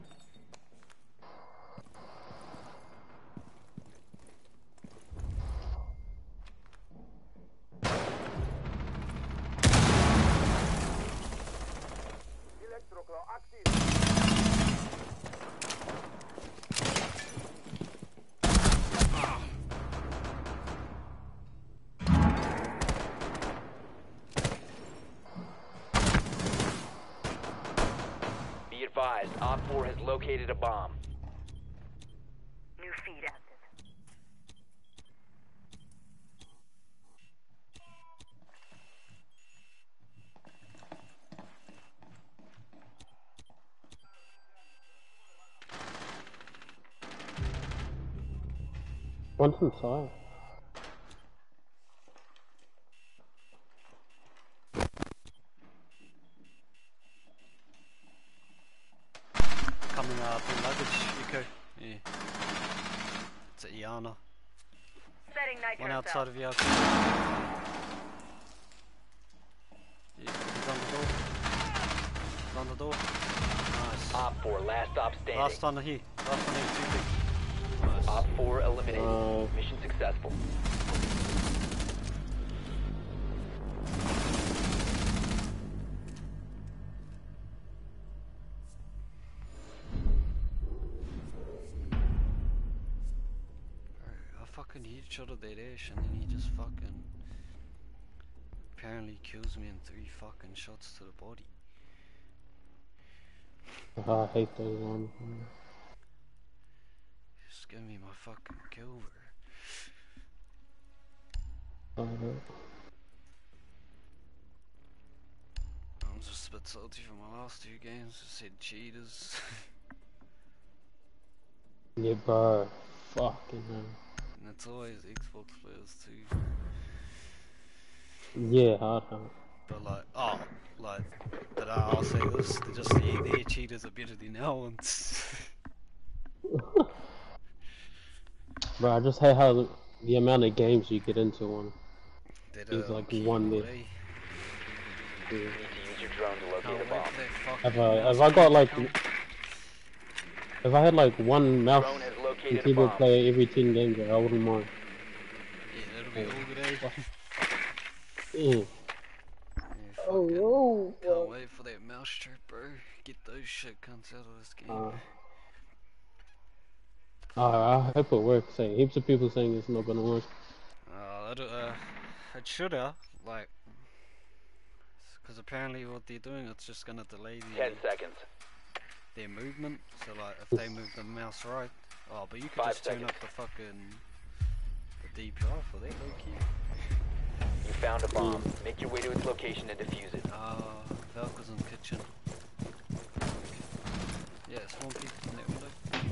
Electroclaw active. Be advised, Op 4 has located a bomb. New feed active. One's inside. Coming up in luggage, Eco. Yeah. It's at Iana. Setting nitro One outside cell. of Iana. Yeah, he's on the door. He's on the door. Nice. Op 4, last stop standing. Last one here. Last one here, too big. Nice. Op 4 eliminated. Oh. Mission successful. I fucking headshotted that Ash and then he just fucking apparently kills me in 3 fucking shots to the body. I hate those ones. Just give me my fucking kill, bro. Uh, I'm just a bit salty for my last 2 games. I said cheaters. yeah, bro. Fucking hell. And it's always Xbox players too. Yeah, hard. But like, but I'll say this, they're just, yeah, their cheaters are better than our ones. Bro, I just hate how the amount of games you get into one. That, It's like one keyboard, there. eh? You need to use your drone to locate Can't a wait bomb. for that fucking If mouse I got to like, come. if I had like one mouse Drone has and located a keyboard bomb. player every 10 games, I wouldn't mind. Yeah, that'll be all good, eh? Yeah. Yeah, fucking can't wait for that mouse trap, bro. Get those shit cunts out of this game. I hope it works. Hey, heaps of people saying it's not gonna work. It should have, like, because apparently what they're doing, it's just gonna delay 10 seconds. their movement. So like, if they move the mouse right, oh, but you could 5 just turn seconds. up the fucking the DPI for that, low key. You found a bomb. Make your way to its location and defuse it. Valky's in the kitchen. Yeah, spawn people in that window.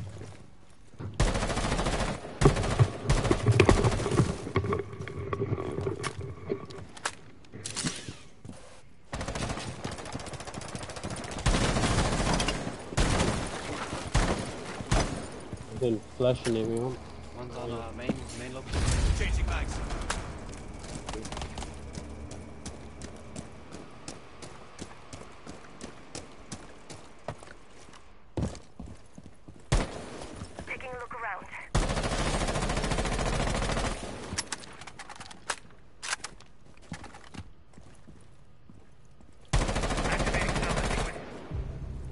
I've been flashing everyone. One's on main lobby. Changing mags. Taking a look around.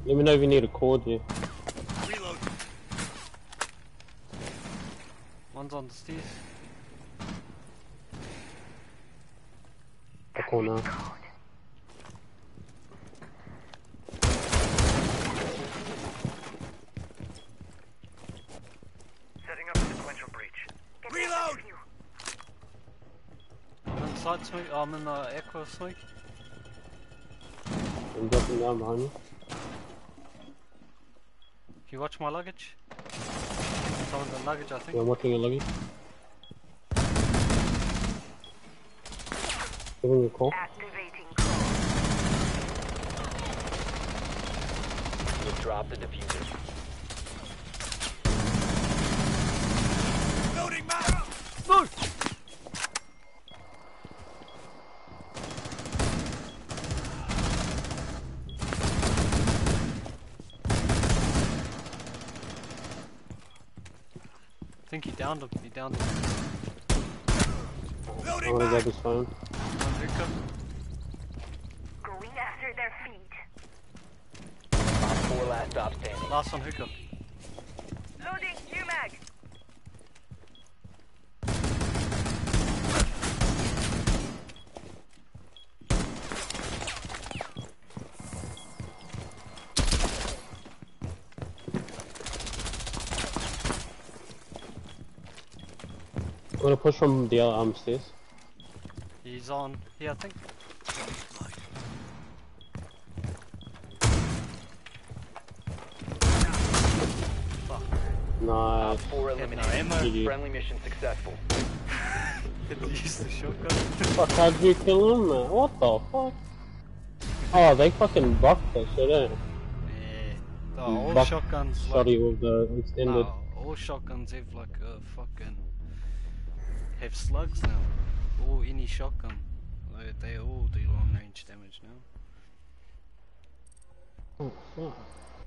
Let me know if you need a cord here. Reload. One's on the stairs. I call now. Setting up a sequential breach. Reload. I'm inside smoke. I'm in the echo smoke. I'm dropping down behind you. Can you watch my luggage? Someone's in luggage, I think. Yeah, I'm watching your luggage. Giving you a call. Activating call. You've dropped the diffuser. Loading mag. No! I think he downed him. He downed him. I Loading wanna grab mag. his phone. One hookah. Going after their feet. Op 4 last stop standing. Last one hookah. Loading UMAG. I'm gonna push from the stairs. He's on here, I think. Nice. Op 4 eliminated. ammo. GG. Friendly mission successful. Could use the shotgun. Fuck, how'd you kill him, man? What the fuck? Oh, they fucking buffed that shit, eh? Yeah. All Buff shotguns. Shotty with the extended. All shotguns have like a fucking have slugs now. Or any shotgun. They all do long range damage now. Oh, fuck.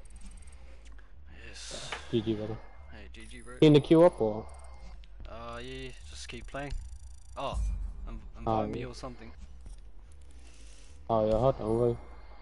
Yes. GG, brother. Hey, GG, bro. Keen to queue up or? Yeah, just keep playing. Oh, invite Oh, me yeah. or something. Oh, yeah, hold on, wait.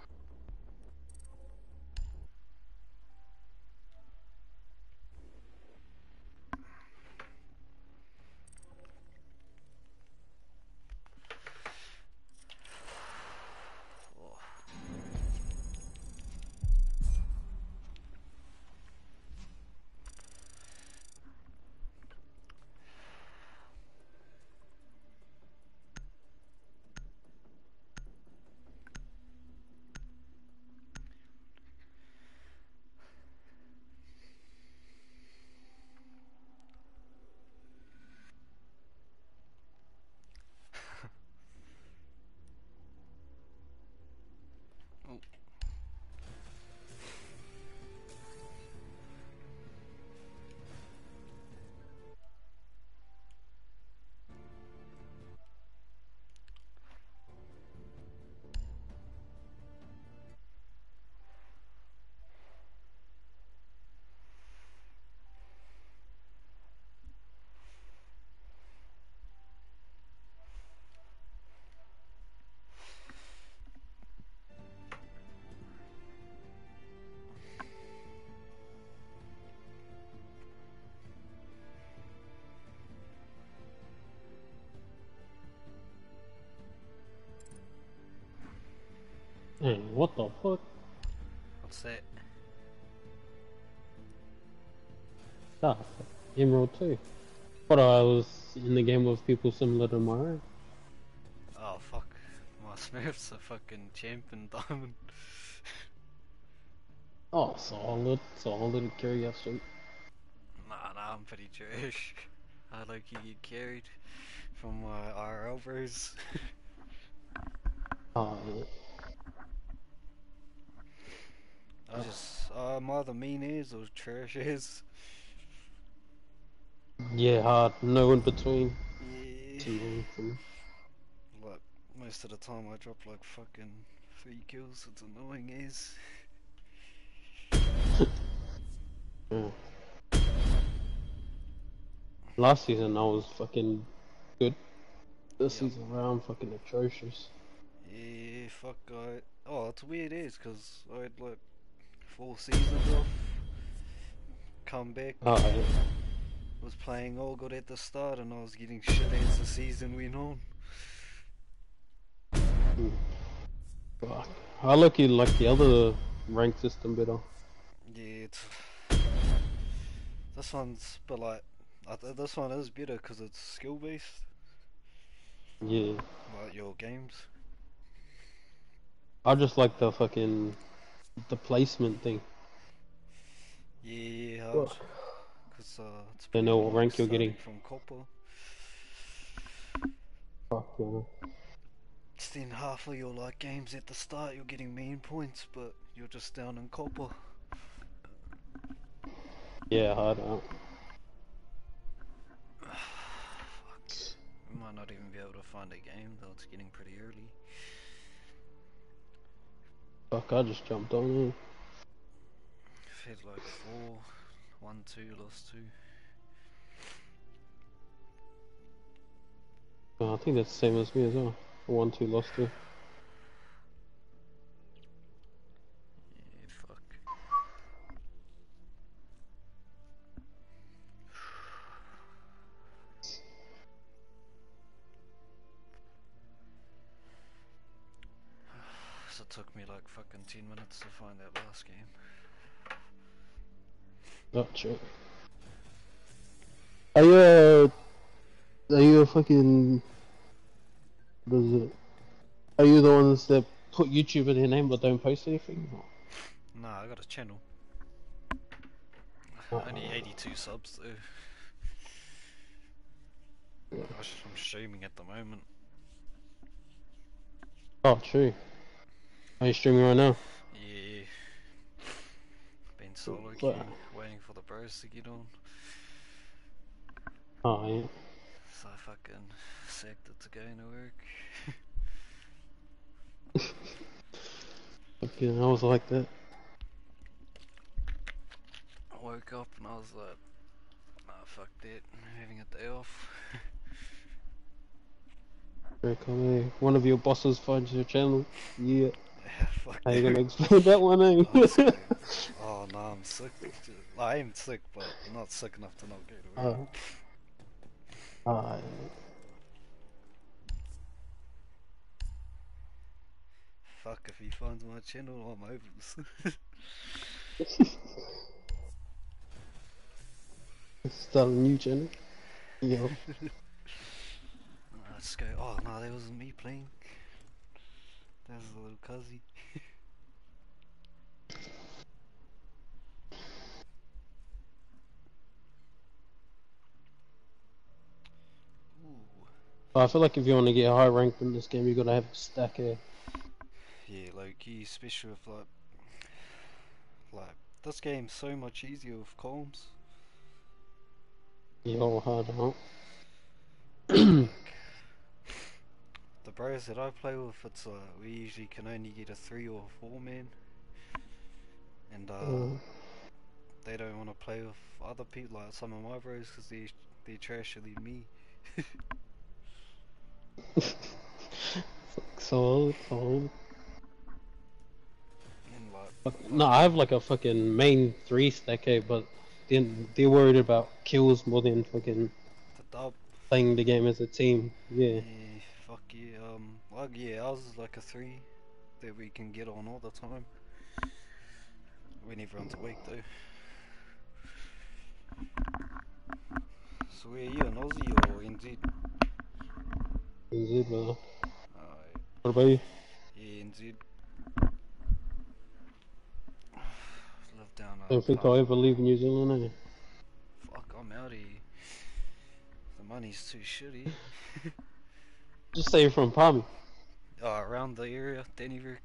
Hey, what the fuck? What's that? Ah, Emerald 2. Thought I was in the game with people similar to my own. Oh fuck. My Smurf's a fucking champ in Diamond. Oh, solid curiosity. Nah, I'm pretty trash. I like you get carried from my IRL bros. Oh, yeah. I just, I'm either mean as or trash as. Yeah, hard. No in between. Yeah. Too long for me. Like, most of the time I drop like fucking 3 kills, it's annoying as. Yeah. Last season I was fucking good. This season I'm fucking atrocious. Yeah, fuck, oh, it's weird as, cause I had like 4 seasons off. Come back. Alright. Was playing all good at the start, and I was getting shit as the season went on. Fuck. I like the other rank system better. Yeah, this one's, but like, this one is better because it's skill based, Yeah. like your games. I just like the placement thing. Yeah, What? because it's They know what pretty rank you're starting getting. from copper. Fuck yeah. It's then half of your like games at the start you're getting mean points, but you're just down in copper. Yeah, hard out. We might not even be able to find a game though. It's getting pretty early. Fuck, I just jumped on it. I've had like 4, 1, 2, lost 2. I think that's the same as me as well. 1-2 lost 2. Yeah, fuck. So it took me like fucking 10 minutes to find that last game. Gotcha. Are you a fucking... What is it? Are you the ones that put YouTube in their name but don't post anything? Nah, I got a channel. Oh. Only 82 subs though. I'm streaming at the moment. Oh, true. Are you streaming right now? Yeah. Been solo What? queuing, waiting for the bros to get on. Oh, yeah. So I fucking sacked it to go into work. Fucking, I was like that. I woke up and I was like, nah, fuck that, I'm having a day off. Very cool, eh? One of your bosses finds your channel. Yeah. Fuck How you that. gonna explain that one, eh? Oh no, I'm sick. I am sick, but I'm not sick enough to not go to work. Oh, Fuck, if he finds my channel, I'm over this. start a new channel. Yeah. I just go, oh no, that wasn't me playing. That was a little cuzzy. Ooh. I feel like if you want to get high ranked in this game, you gotta have a stack here. Yeah, low key, especially with like this game's so much easier with comms. Yeah, all hard out. The bros that I play with, it's we usually can only get a 3 or 4 man, and they don't want to play with other people like some of my bros because they're trashier than me. So old, so old. And like, Fuck, no, I have like a fucking main 3 stack, eh, but then they're worried about kills more than fucking the dub. playing the game as a team. Yeah. Yeah, fuck yeah. Like yeah, ours is like a 3 that we can get on all the time. When everyone's awake though. So where are you, in Aussie or NZ? NZ, brother. Alright. What about you? Yeah, NZ. Live down Don't think I'll ever leave New Zealand, eh? Fuck, I'm out here. The money's too shitty. Just say you're from Palmy. Around the area, Dennyvik.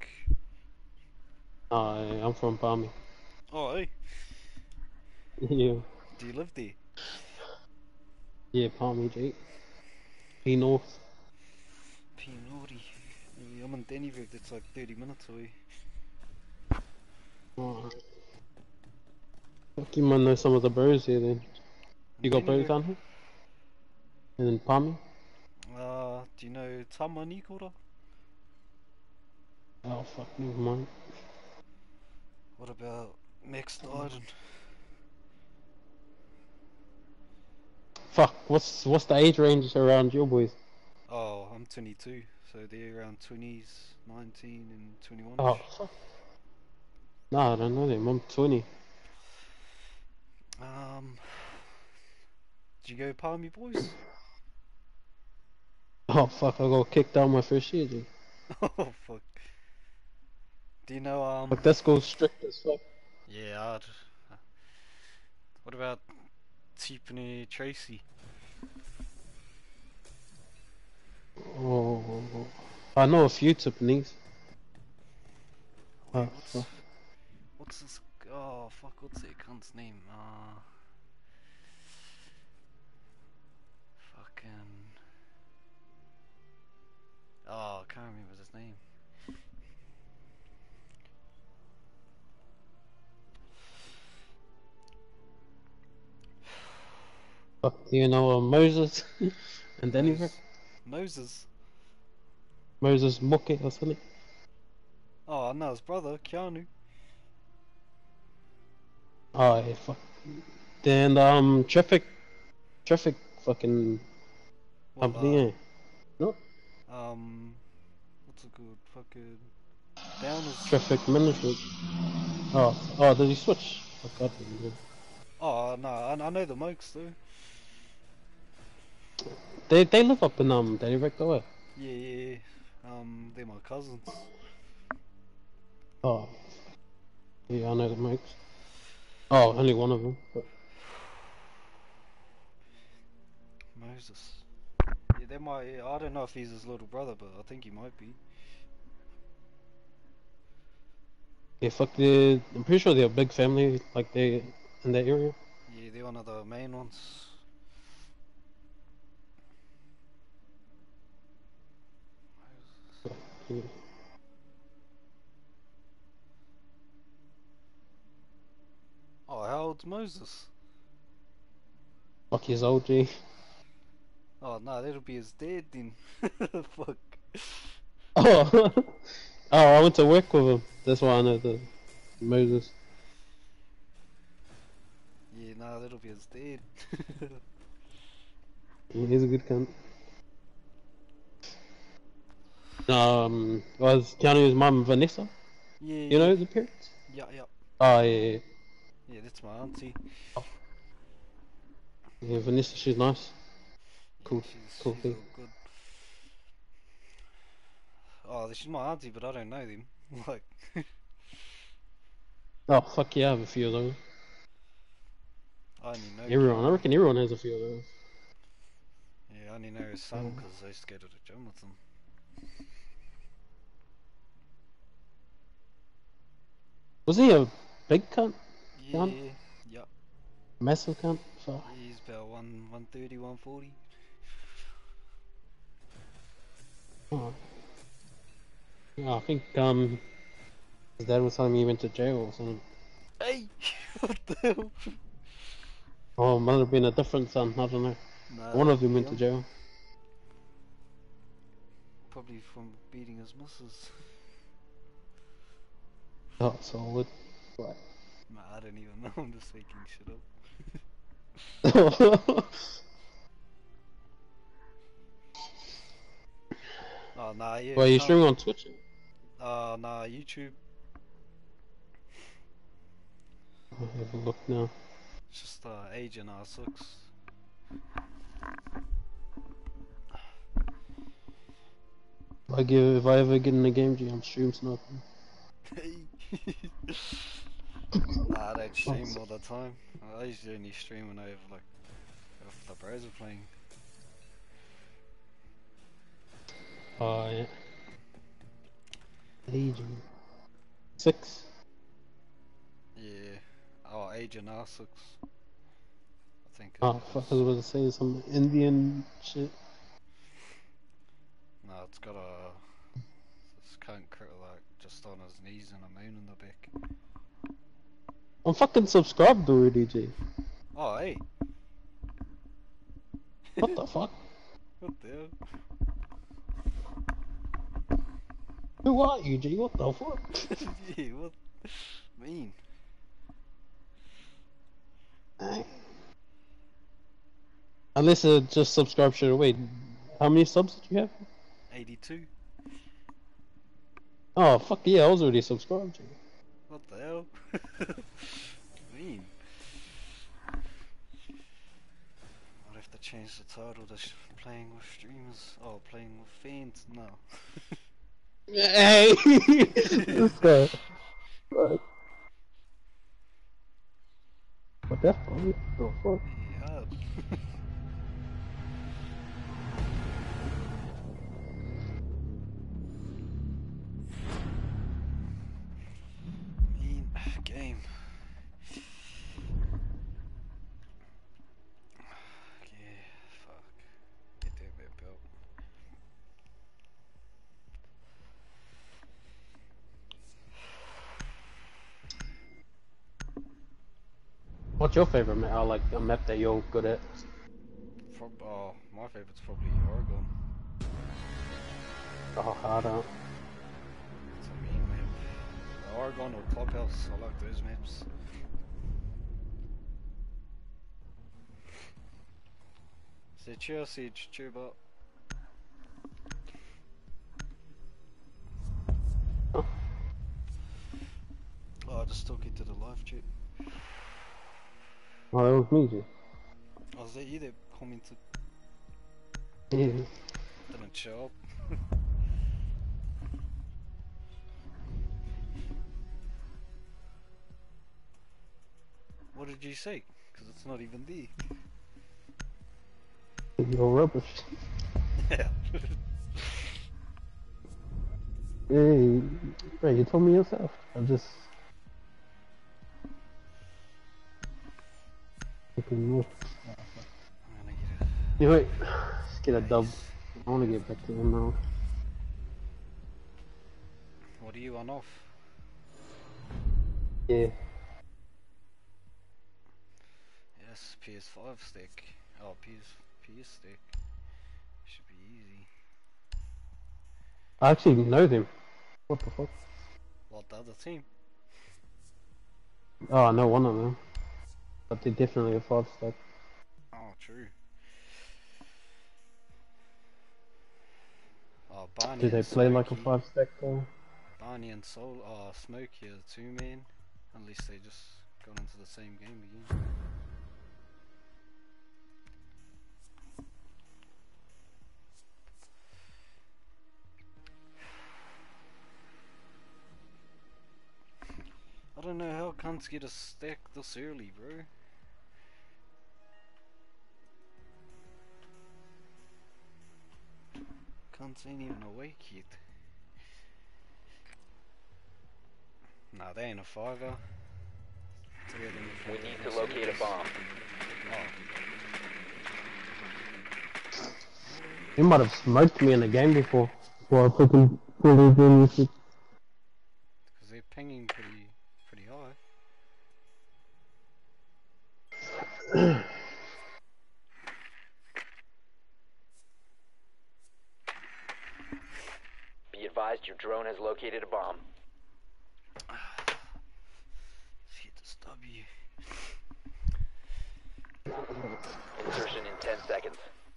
I'm from Palmy. Oh, hey. Yeah. Do you live there? Yeah, Palmy, Jake. P North. P naughty. Yeah, I'm in Dennyvik, that's like 30 minutes away. Alright. Fuck, you might know some of the bros here then. You got bros Dennyvik. down here? And then Palmy? Do you know Tama Nikora? Oh fuck, never mind. What about Next item. Fuck, what's the age range around your boys? Oh, I'm 22, so they're around 20s, 19 and 21. Oh, fuck. Nah, I don't know them. I'm 20. Did you go Palmy boys? Oh, fuck, I got kicked out my first year, dude. Oh fuck. Do you know Fuck, that school's strict as fuck. Yeah, what about Tiffany Tracy? Oh, I know a few Tiffany's. Wait, Fuck. what's this? Oh fuck, what's that cunt's name? Fucking. Oh, I can't remember his name. Fuck, do you know Moses and Danny Rick? Moses. Moses Moke or something? Oh, no, his brother, Keanu. Oh, yeah, fuck. Then, traffic fucking What, company, eh? No? what's it called? Fucking. Downers. Traffic management. Oh, did he switch? Fuck, I didn't know. Oh, no, I know the Mokes though. They live up in, Danny Rick, though, eh? Yeah. They're my cousins. Oh. Yeah, I know the Mokes. Oh, only one of them. But... Moses. Yeah, they might. Yeah, I don't know if he's his little brother, but I think he might be. Yeah, fuck, I'm pretty sure they're a big family, like, they in that area. Yeah, they're one of the main ones. Yeah. Oh, how old's Moses? Fuck his old G. Oh, no, that'll be his dad then. Fuck. Oh, oh, I went to work with him. That's why I know the Moses. Yeah, no, that'll be his dad. Yeah, he's a good cunt. Was Keanu's mum Vanessa? Yeah. You know the parents? Yeah. Oh, yeah. Yeah, that's my auntie. Yeah, Vanessa, she's nice. Cool, She's cool all thing. good. Oh, she's my auntie, but I don't know them. Like, Oh, fuck yeah, I have a few of those. I only know Everyone, I Keanu. reckon everyone has a few of those. Yeah, I only know his son because I used to go to the gym with him. Was he a big cunt? Yeah, Cunt? yeah. Massive cunt? Fuck. He's about 130, 140. Oh. Yeah, I think, his dad was telling me he went to jail or something. Hey! What the hell? Oh, it might have been a different son, I don't know. Nah, One of them went yeah. to jail. Probably from beating his missus. Oh, solid. Right. Nah, I don't even know, I'm just making shit up. Oh, nah, yeah. Well, you can't- streaming on Twitch? Nah, YouTube. I'll have a look now. It's just, Agent R6. If I ever get in the game, I'm stream sniping. Hey! Nah, I don't stream all the time. I usually only stream when I have, like, if the bros are playing. Oh, yeah. Agent. 6. Yeah. Oh, Agent R6. I think. Oh, fuck, I was about to say some Indian shit. No, it's got a. This cunt like just on his knees and a moon in the back. I'm fucking subscribed already, G. Oh, hey. What the fuck? What the hell? Who are you, G? What the fuck? Yeah, what? Mean. Unless it's just subscribe straight away. How many subs did you have? 82. Oh, fuck yeah, I was already subscribed to you. What the hell? What do you mean? I'd have to change the title to playing with streamers. Oh, playing with fans? No. Hey! This guy. Right. What the fuck? Oh, fuck. Yeah. Mean game. Yeah, fuck. Get that bit belt. What's your favorite map? I like a map that you're good at. Oh, my favorite's probably Oregon. Oh, I don't. It's a mean map. Oregon or Clubhouse, I like those maps. Say cheer, Siege, cheer bot. Oh. Oh, I just took it to the live chat. Oh, that was me, G. Oh, is that you that commented? Yeah. Didn't show up. What did you say? Because it's not even there. You're rubbish. Yeah. Hey, right, you told me yourself. I just... I'm gonna get Yeah, wait. Let's get a dub. I wanna get back to them now. What are you on off? Yeah. Yes, PS5 stick. Oh, PS stick. Should be easy. I actually know them. What the fuck? What, the other team? Oh, I know one of them. But they're definitely a 5-stack. Oh, true. Oh, Barney. Do they and play like a Smokey. 5-stack though? Barney and Soul. Oh, Smokey are the 2-man. Unless they just got into the same game again. I don't know how cunts get a stack this early, bro. Cunts ain't even awake yet. Nah, they ain't a 5er. Three of them are We fucking need to locate a bomb. Oh, He might have smoked me in the game before I fucking pulled his in with it. because they're pinging pretty high. Be advised your drone has located a bomb. Let's hit this W. Insertion in 10 seconds.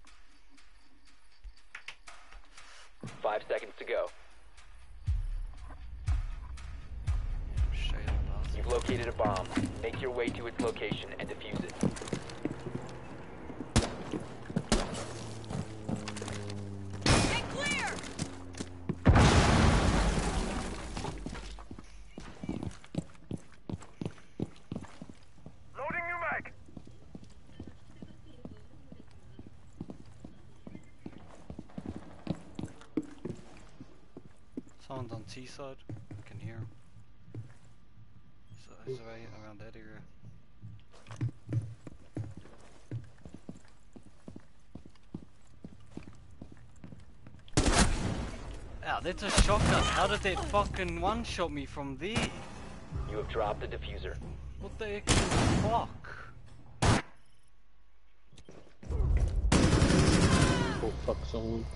5 seconds to go. Straight up last. You've located a bomb. Make your way to its location and defuse it. Get clear! Loading new mag. Someone's on T side. I can hear him. So he's right around that area. Ow, that's a shotgun. How did that fucking one shot me from there? You have dropped the diffuser. What the actual fuck? Oh fuck someone.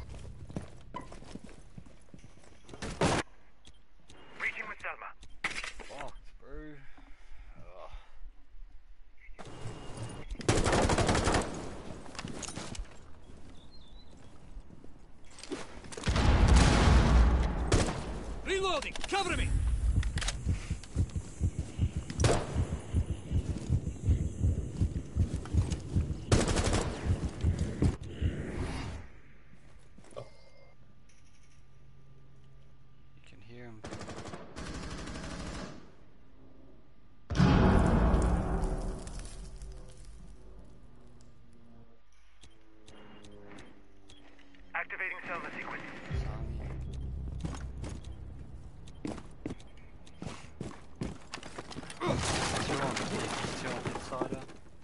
Reaching with Selma. Fucked, bro. Ugh. Reloading! Cover me! You can hear him. Activating Selma sequence. Sami. Two on the two on the insider.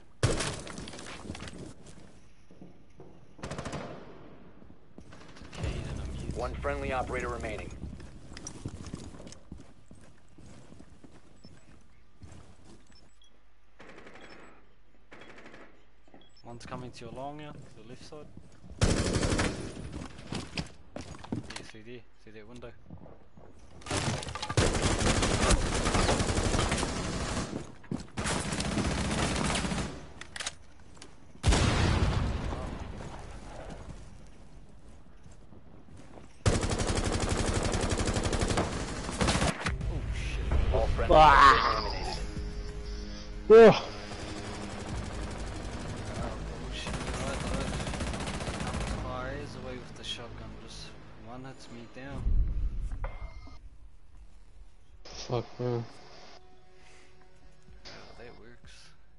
Cade and a mute. One friendly operator remaining. One's coming to your long here, to the left side. Yeah, see that window. Oh shit. All friendly Ah. operators eliminated. Ugh. Bullshit, right. Fires away with the shotgun, just one hits me down. Fuck, bro. That works.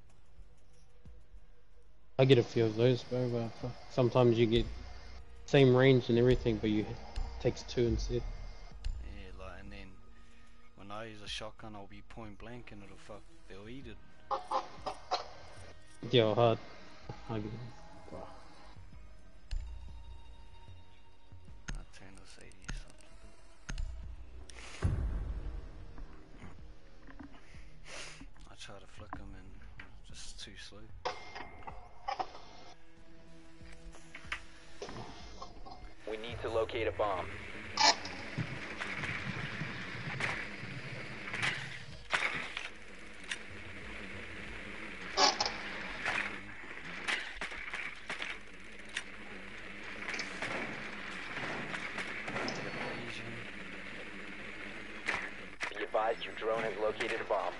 I get a few of those, bro. But sometimes you get same range and everything, but you takes two instead. Yeah, like, and then when I use a shotgun, I'll be point blank and they'll eat it. Yeah, hard. I get it. I turn this 80 something. I try to flick them and just too slow. We need to locate a bomb. Asian. Be advised your drone has located a bomb.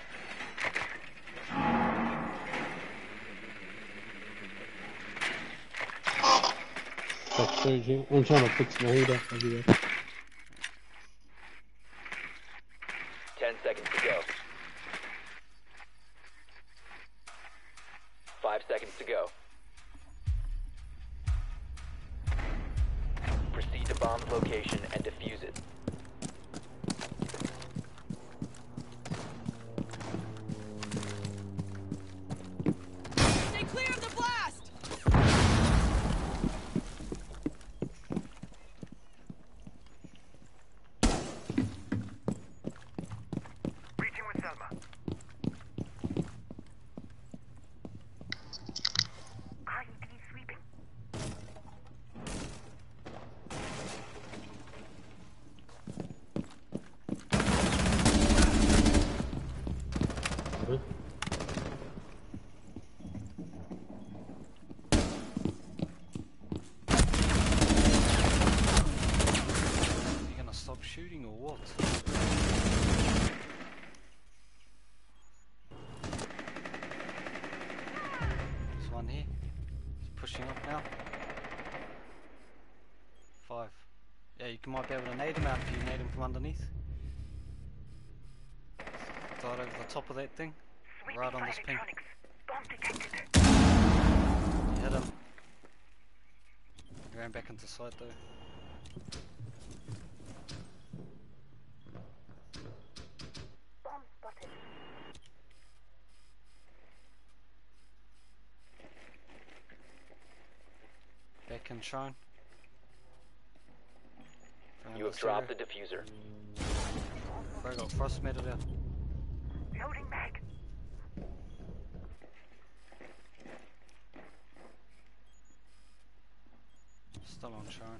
Fuck, Sergio. I'm trying to fix my heater. I'll be there. 10 seconds to go. 5 seconds to go. Proceed to bomb's location and defuse it. Stay clear of the blast! Breaching with Selma. IED sweeping. Huh? You gonna stop shooting or what? There's one here. He's pushing up now. 5. Yeah, you might be able to nade him out if you nade him from underneath. Right over the top of that thing. Sweeping Right on for this ping. electronics. Bomb detected. You hit him. He ran back into sight though. Bomb spotted. Back in shrine. Around You have this dropped the area. diffuser. Bro, got frost meted out. Loading mag. Still on shrine.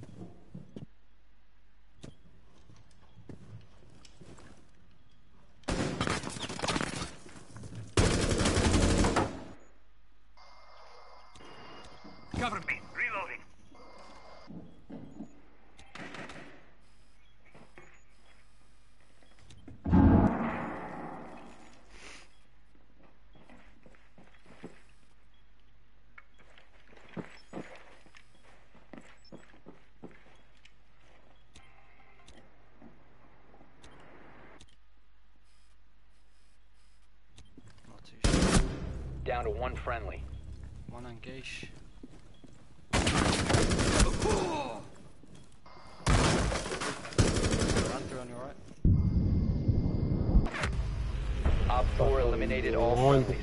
Cover me! Reloading. down to one friendly. One engage. Run through on your right. Op 4 eliminated all One. friendlies.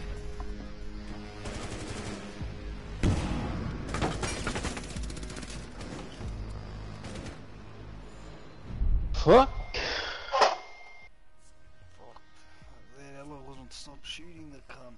Fuck. Fuck. That Ella wouldn't stop shooting the cunt.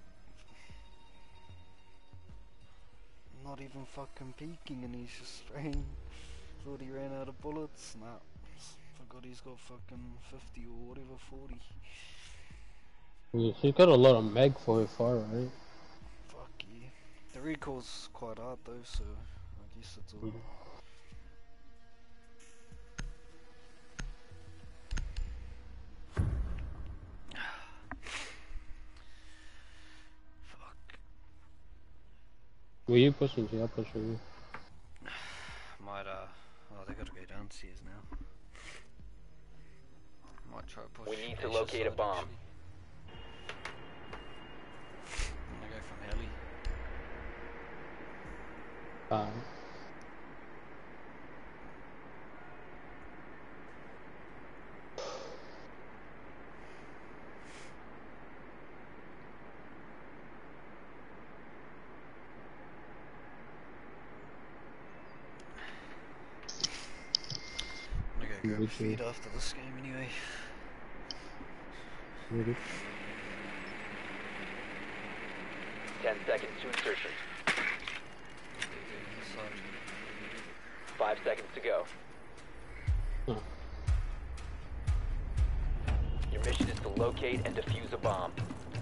Not even fucking peeking and he's just spraying. Thought he ran out of bullets. Nah. Forgot he's got fucking 50 or whatever, 40. Yeah, she's got a lot of mag for it far, right? Fuck yeah. The recoil's quite hard though, so I guess it's all. Fuck. Were you pushing? Yeah, pushing you. Might oh, they gotta go downstairs now. Might try to push. We need to Asia locate a side, bomb. actually. I'm gonna go from heli. I'm gonna go grab a feed after this game anyway. Ready? 10 seconds to insertion. Side. 5 seconds to go. Huh. Your mission is to locate and defuse a bomb.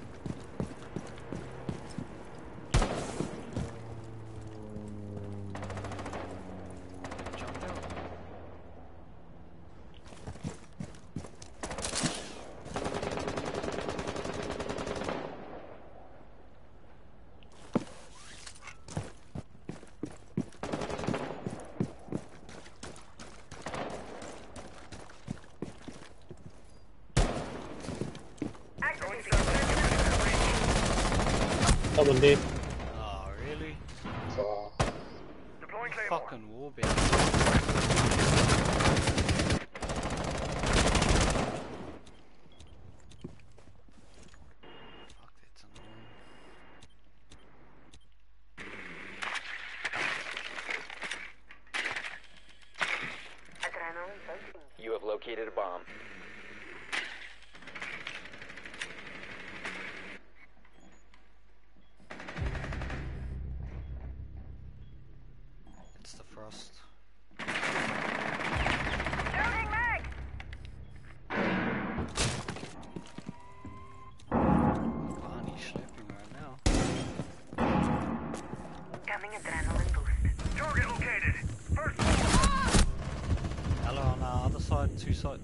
Jump out. Someone did. Oh, really? Deploying Claymore. Fucking warband. Fuck, that's annoying. Adrenaline pumping. You have located a bomb. It's the frost. Loading mag! Barney schlepping right now. Incoming adrenaline boost. Target located. First Ella on our other side, two side.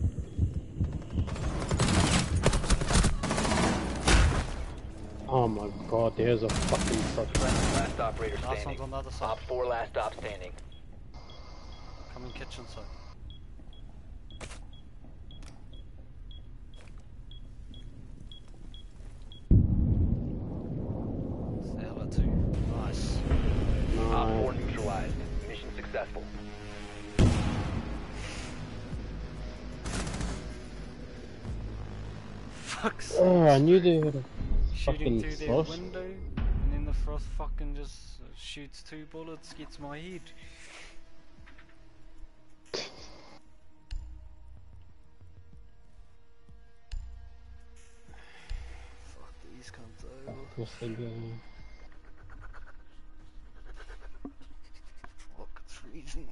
Oh my god, there's a fucking truck. Last operator Last one's standing. on the other side. Op 4 last stop standing. Coming kitchen side. It's the Ella too. Nice. Op 4 Nice. neutralized. Mission successful. Fuck's Oh, I sake. knew they had a Shooting fucking through their frost. window, and then the frost fucking just shoots 2 bullets, gets my head. Fuck, these cunts over. What's the game? Fuck, it's freezing.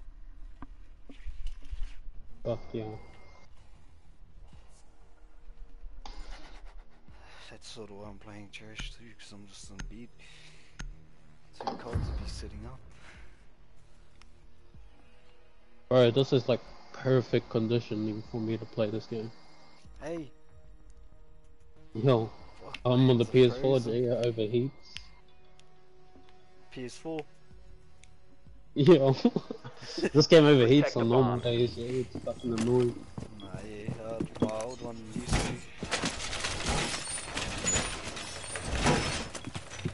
Fuck yeah. That's sort of why I'm playing Cherish too, because I'm just in bed. Too cold to be sitting up. Alright, this is like perfect conditioning for me to play this game. Hey! Yo, Fuck, I'm on the it's PS4, frozen. it overheats. PS4. Yo, this game overheats Protect on the normal bomb. days, yeah, it's fucking annoying. Nah, yeah, my old one used to.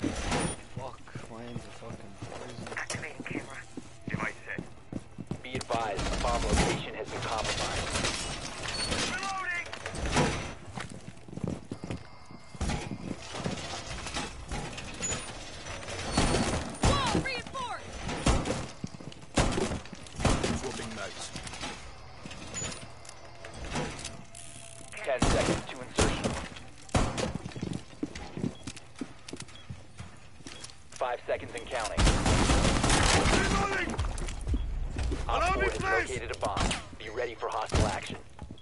seconds and counting. Reloading! Op Alarm 4 in has place! located a bomb. Be ready for hostile action.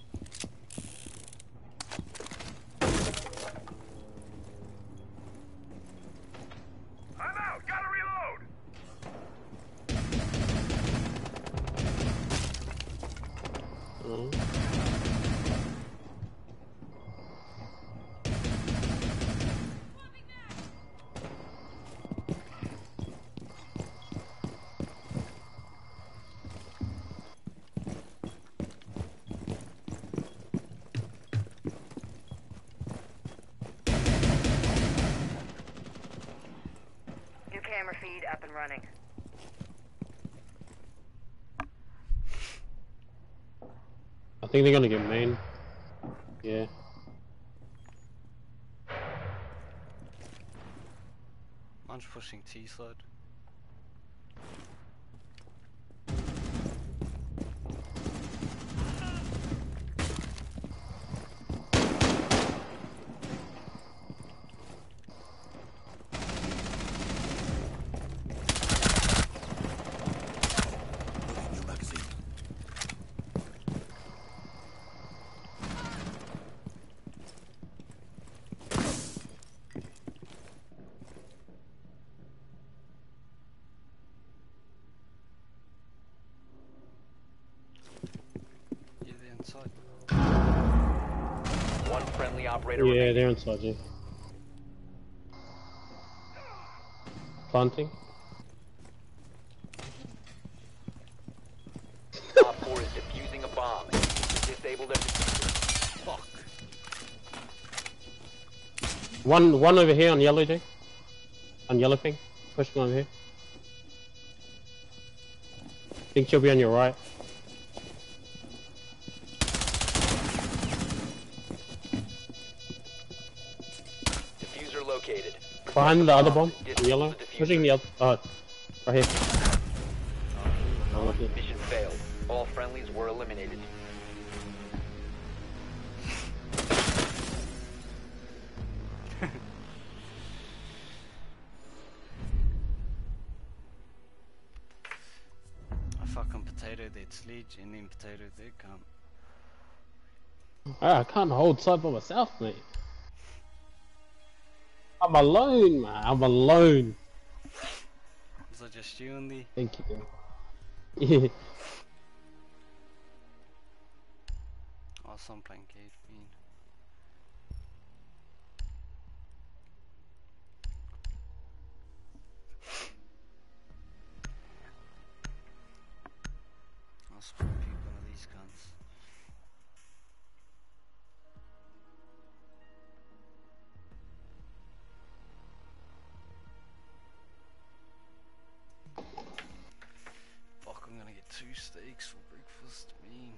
I'm out! Gotta reload! New camera feed up and running. I think they're gonna get main. Yeah. Man's pushing T side. New magazine. Yeah, they're inside. One friendly operator Yeah, remaining. they're inside you. Planting. Op 4 is defusing a bomb. Disable their diffuser. Fuck. One over here on yellow, Jay. On yellow ping. Push one over here. Think she'll be on your right. Diffuser located. Behind the other bomb. Disable On yellow. the diffuser. Pushing the other. Right here. Oh, okay. Mission failed. All friendlies were eliminated. I fucking potato dead sledge and then potato dead cunt. I can't hold side by myself, mate. I'm alone, man. I'm alone. Is that just you and the Thank you. Yeah. oh some playing Cade Bean. I'll spray puke one of these cunts. Fuck, I'm gonna get 2 steaks for breakfast, mean.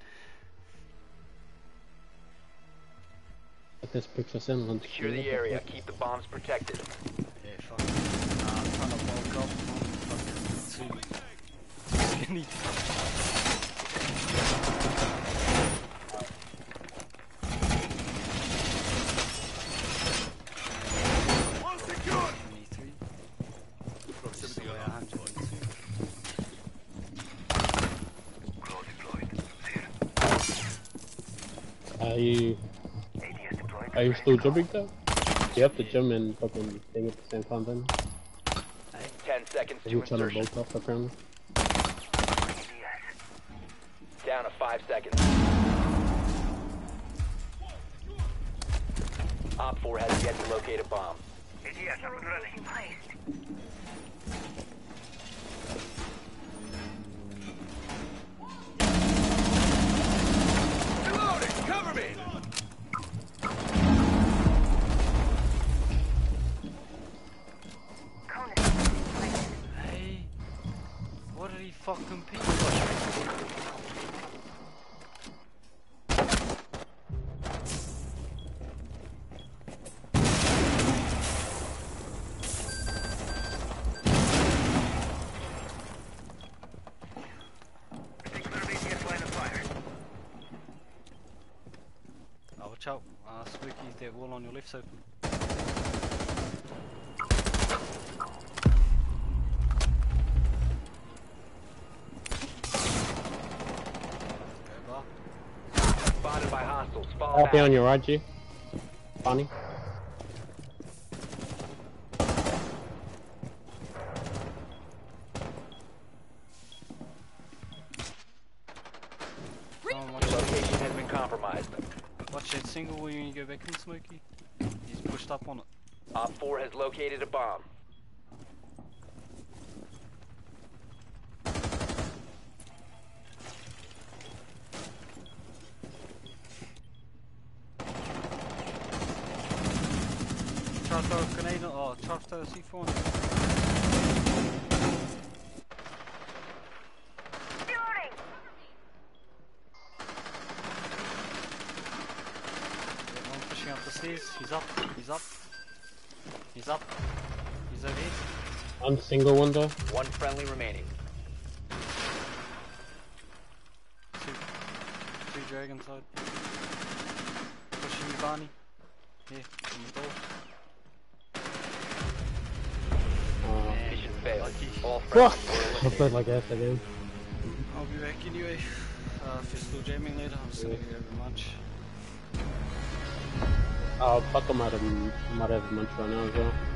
Get this breakfast in lunch. Secure the area. Keep the bombs protected. Yeah, fuck. Nah, I'm trying to bulk up. I'm fucking too skinny. All secured! 23. Proximity Yeah, alarm. 102. Crow deployed. Clear. ADS deployed. Are you still jumping though? You have to jump and fucking thing at the same time then. 10 seconds Are to you trying to insertion. bolt off apparently? ADS. Down to 5 seconds. Op 4 has yet to locate a bomb. ADS up and running. Placed. Reloading! Cover me! Cone is placed. Hey, what did he fucking pick? Stay clear of ADS line of fire. Oh, watch out. Spooky, that wall on your left's open. I'll be found. on your right, G. Bonnie. Oh, watch, Your location has been compromised. watch that single when you go back in, Smokey. He's pushed up on it. Op 4 has located a bomb. Try to throw a grenade on, oh, try to throw a C4 on it. Reloading. Yeah, one pushing up the stairs. He's up. He's up. He's up. He's over here. One single window. One friendly remaining. Two dragon side. Pushing you, Barney. Here, in the door. Mission failed. Lucky. All Fuck! friendly were I eliminated. played like ass again. I'll be back anyway. If you're still jamming later, I'm just gonna go over lunch. Oh, fuck, I might have lunch right now as well.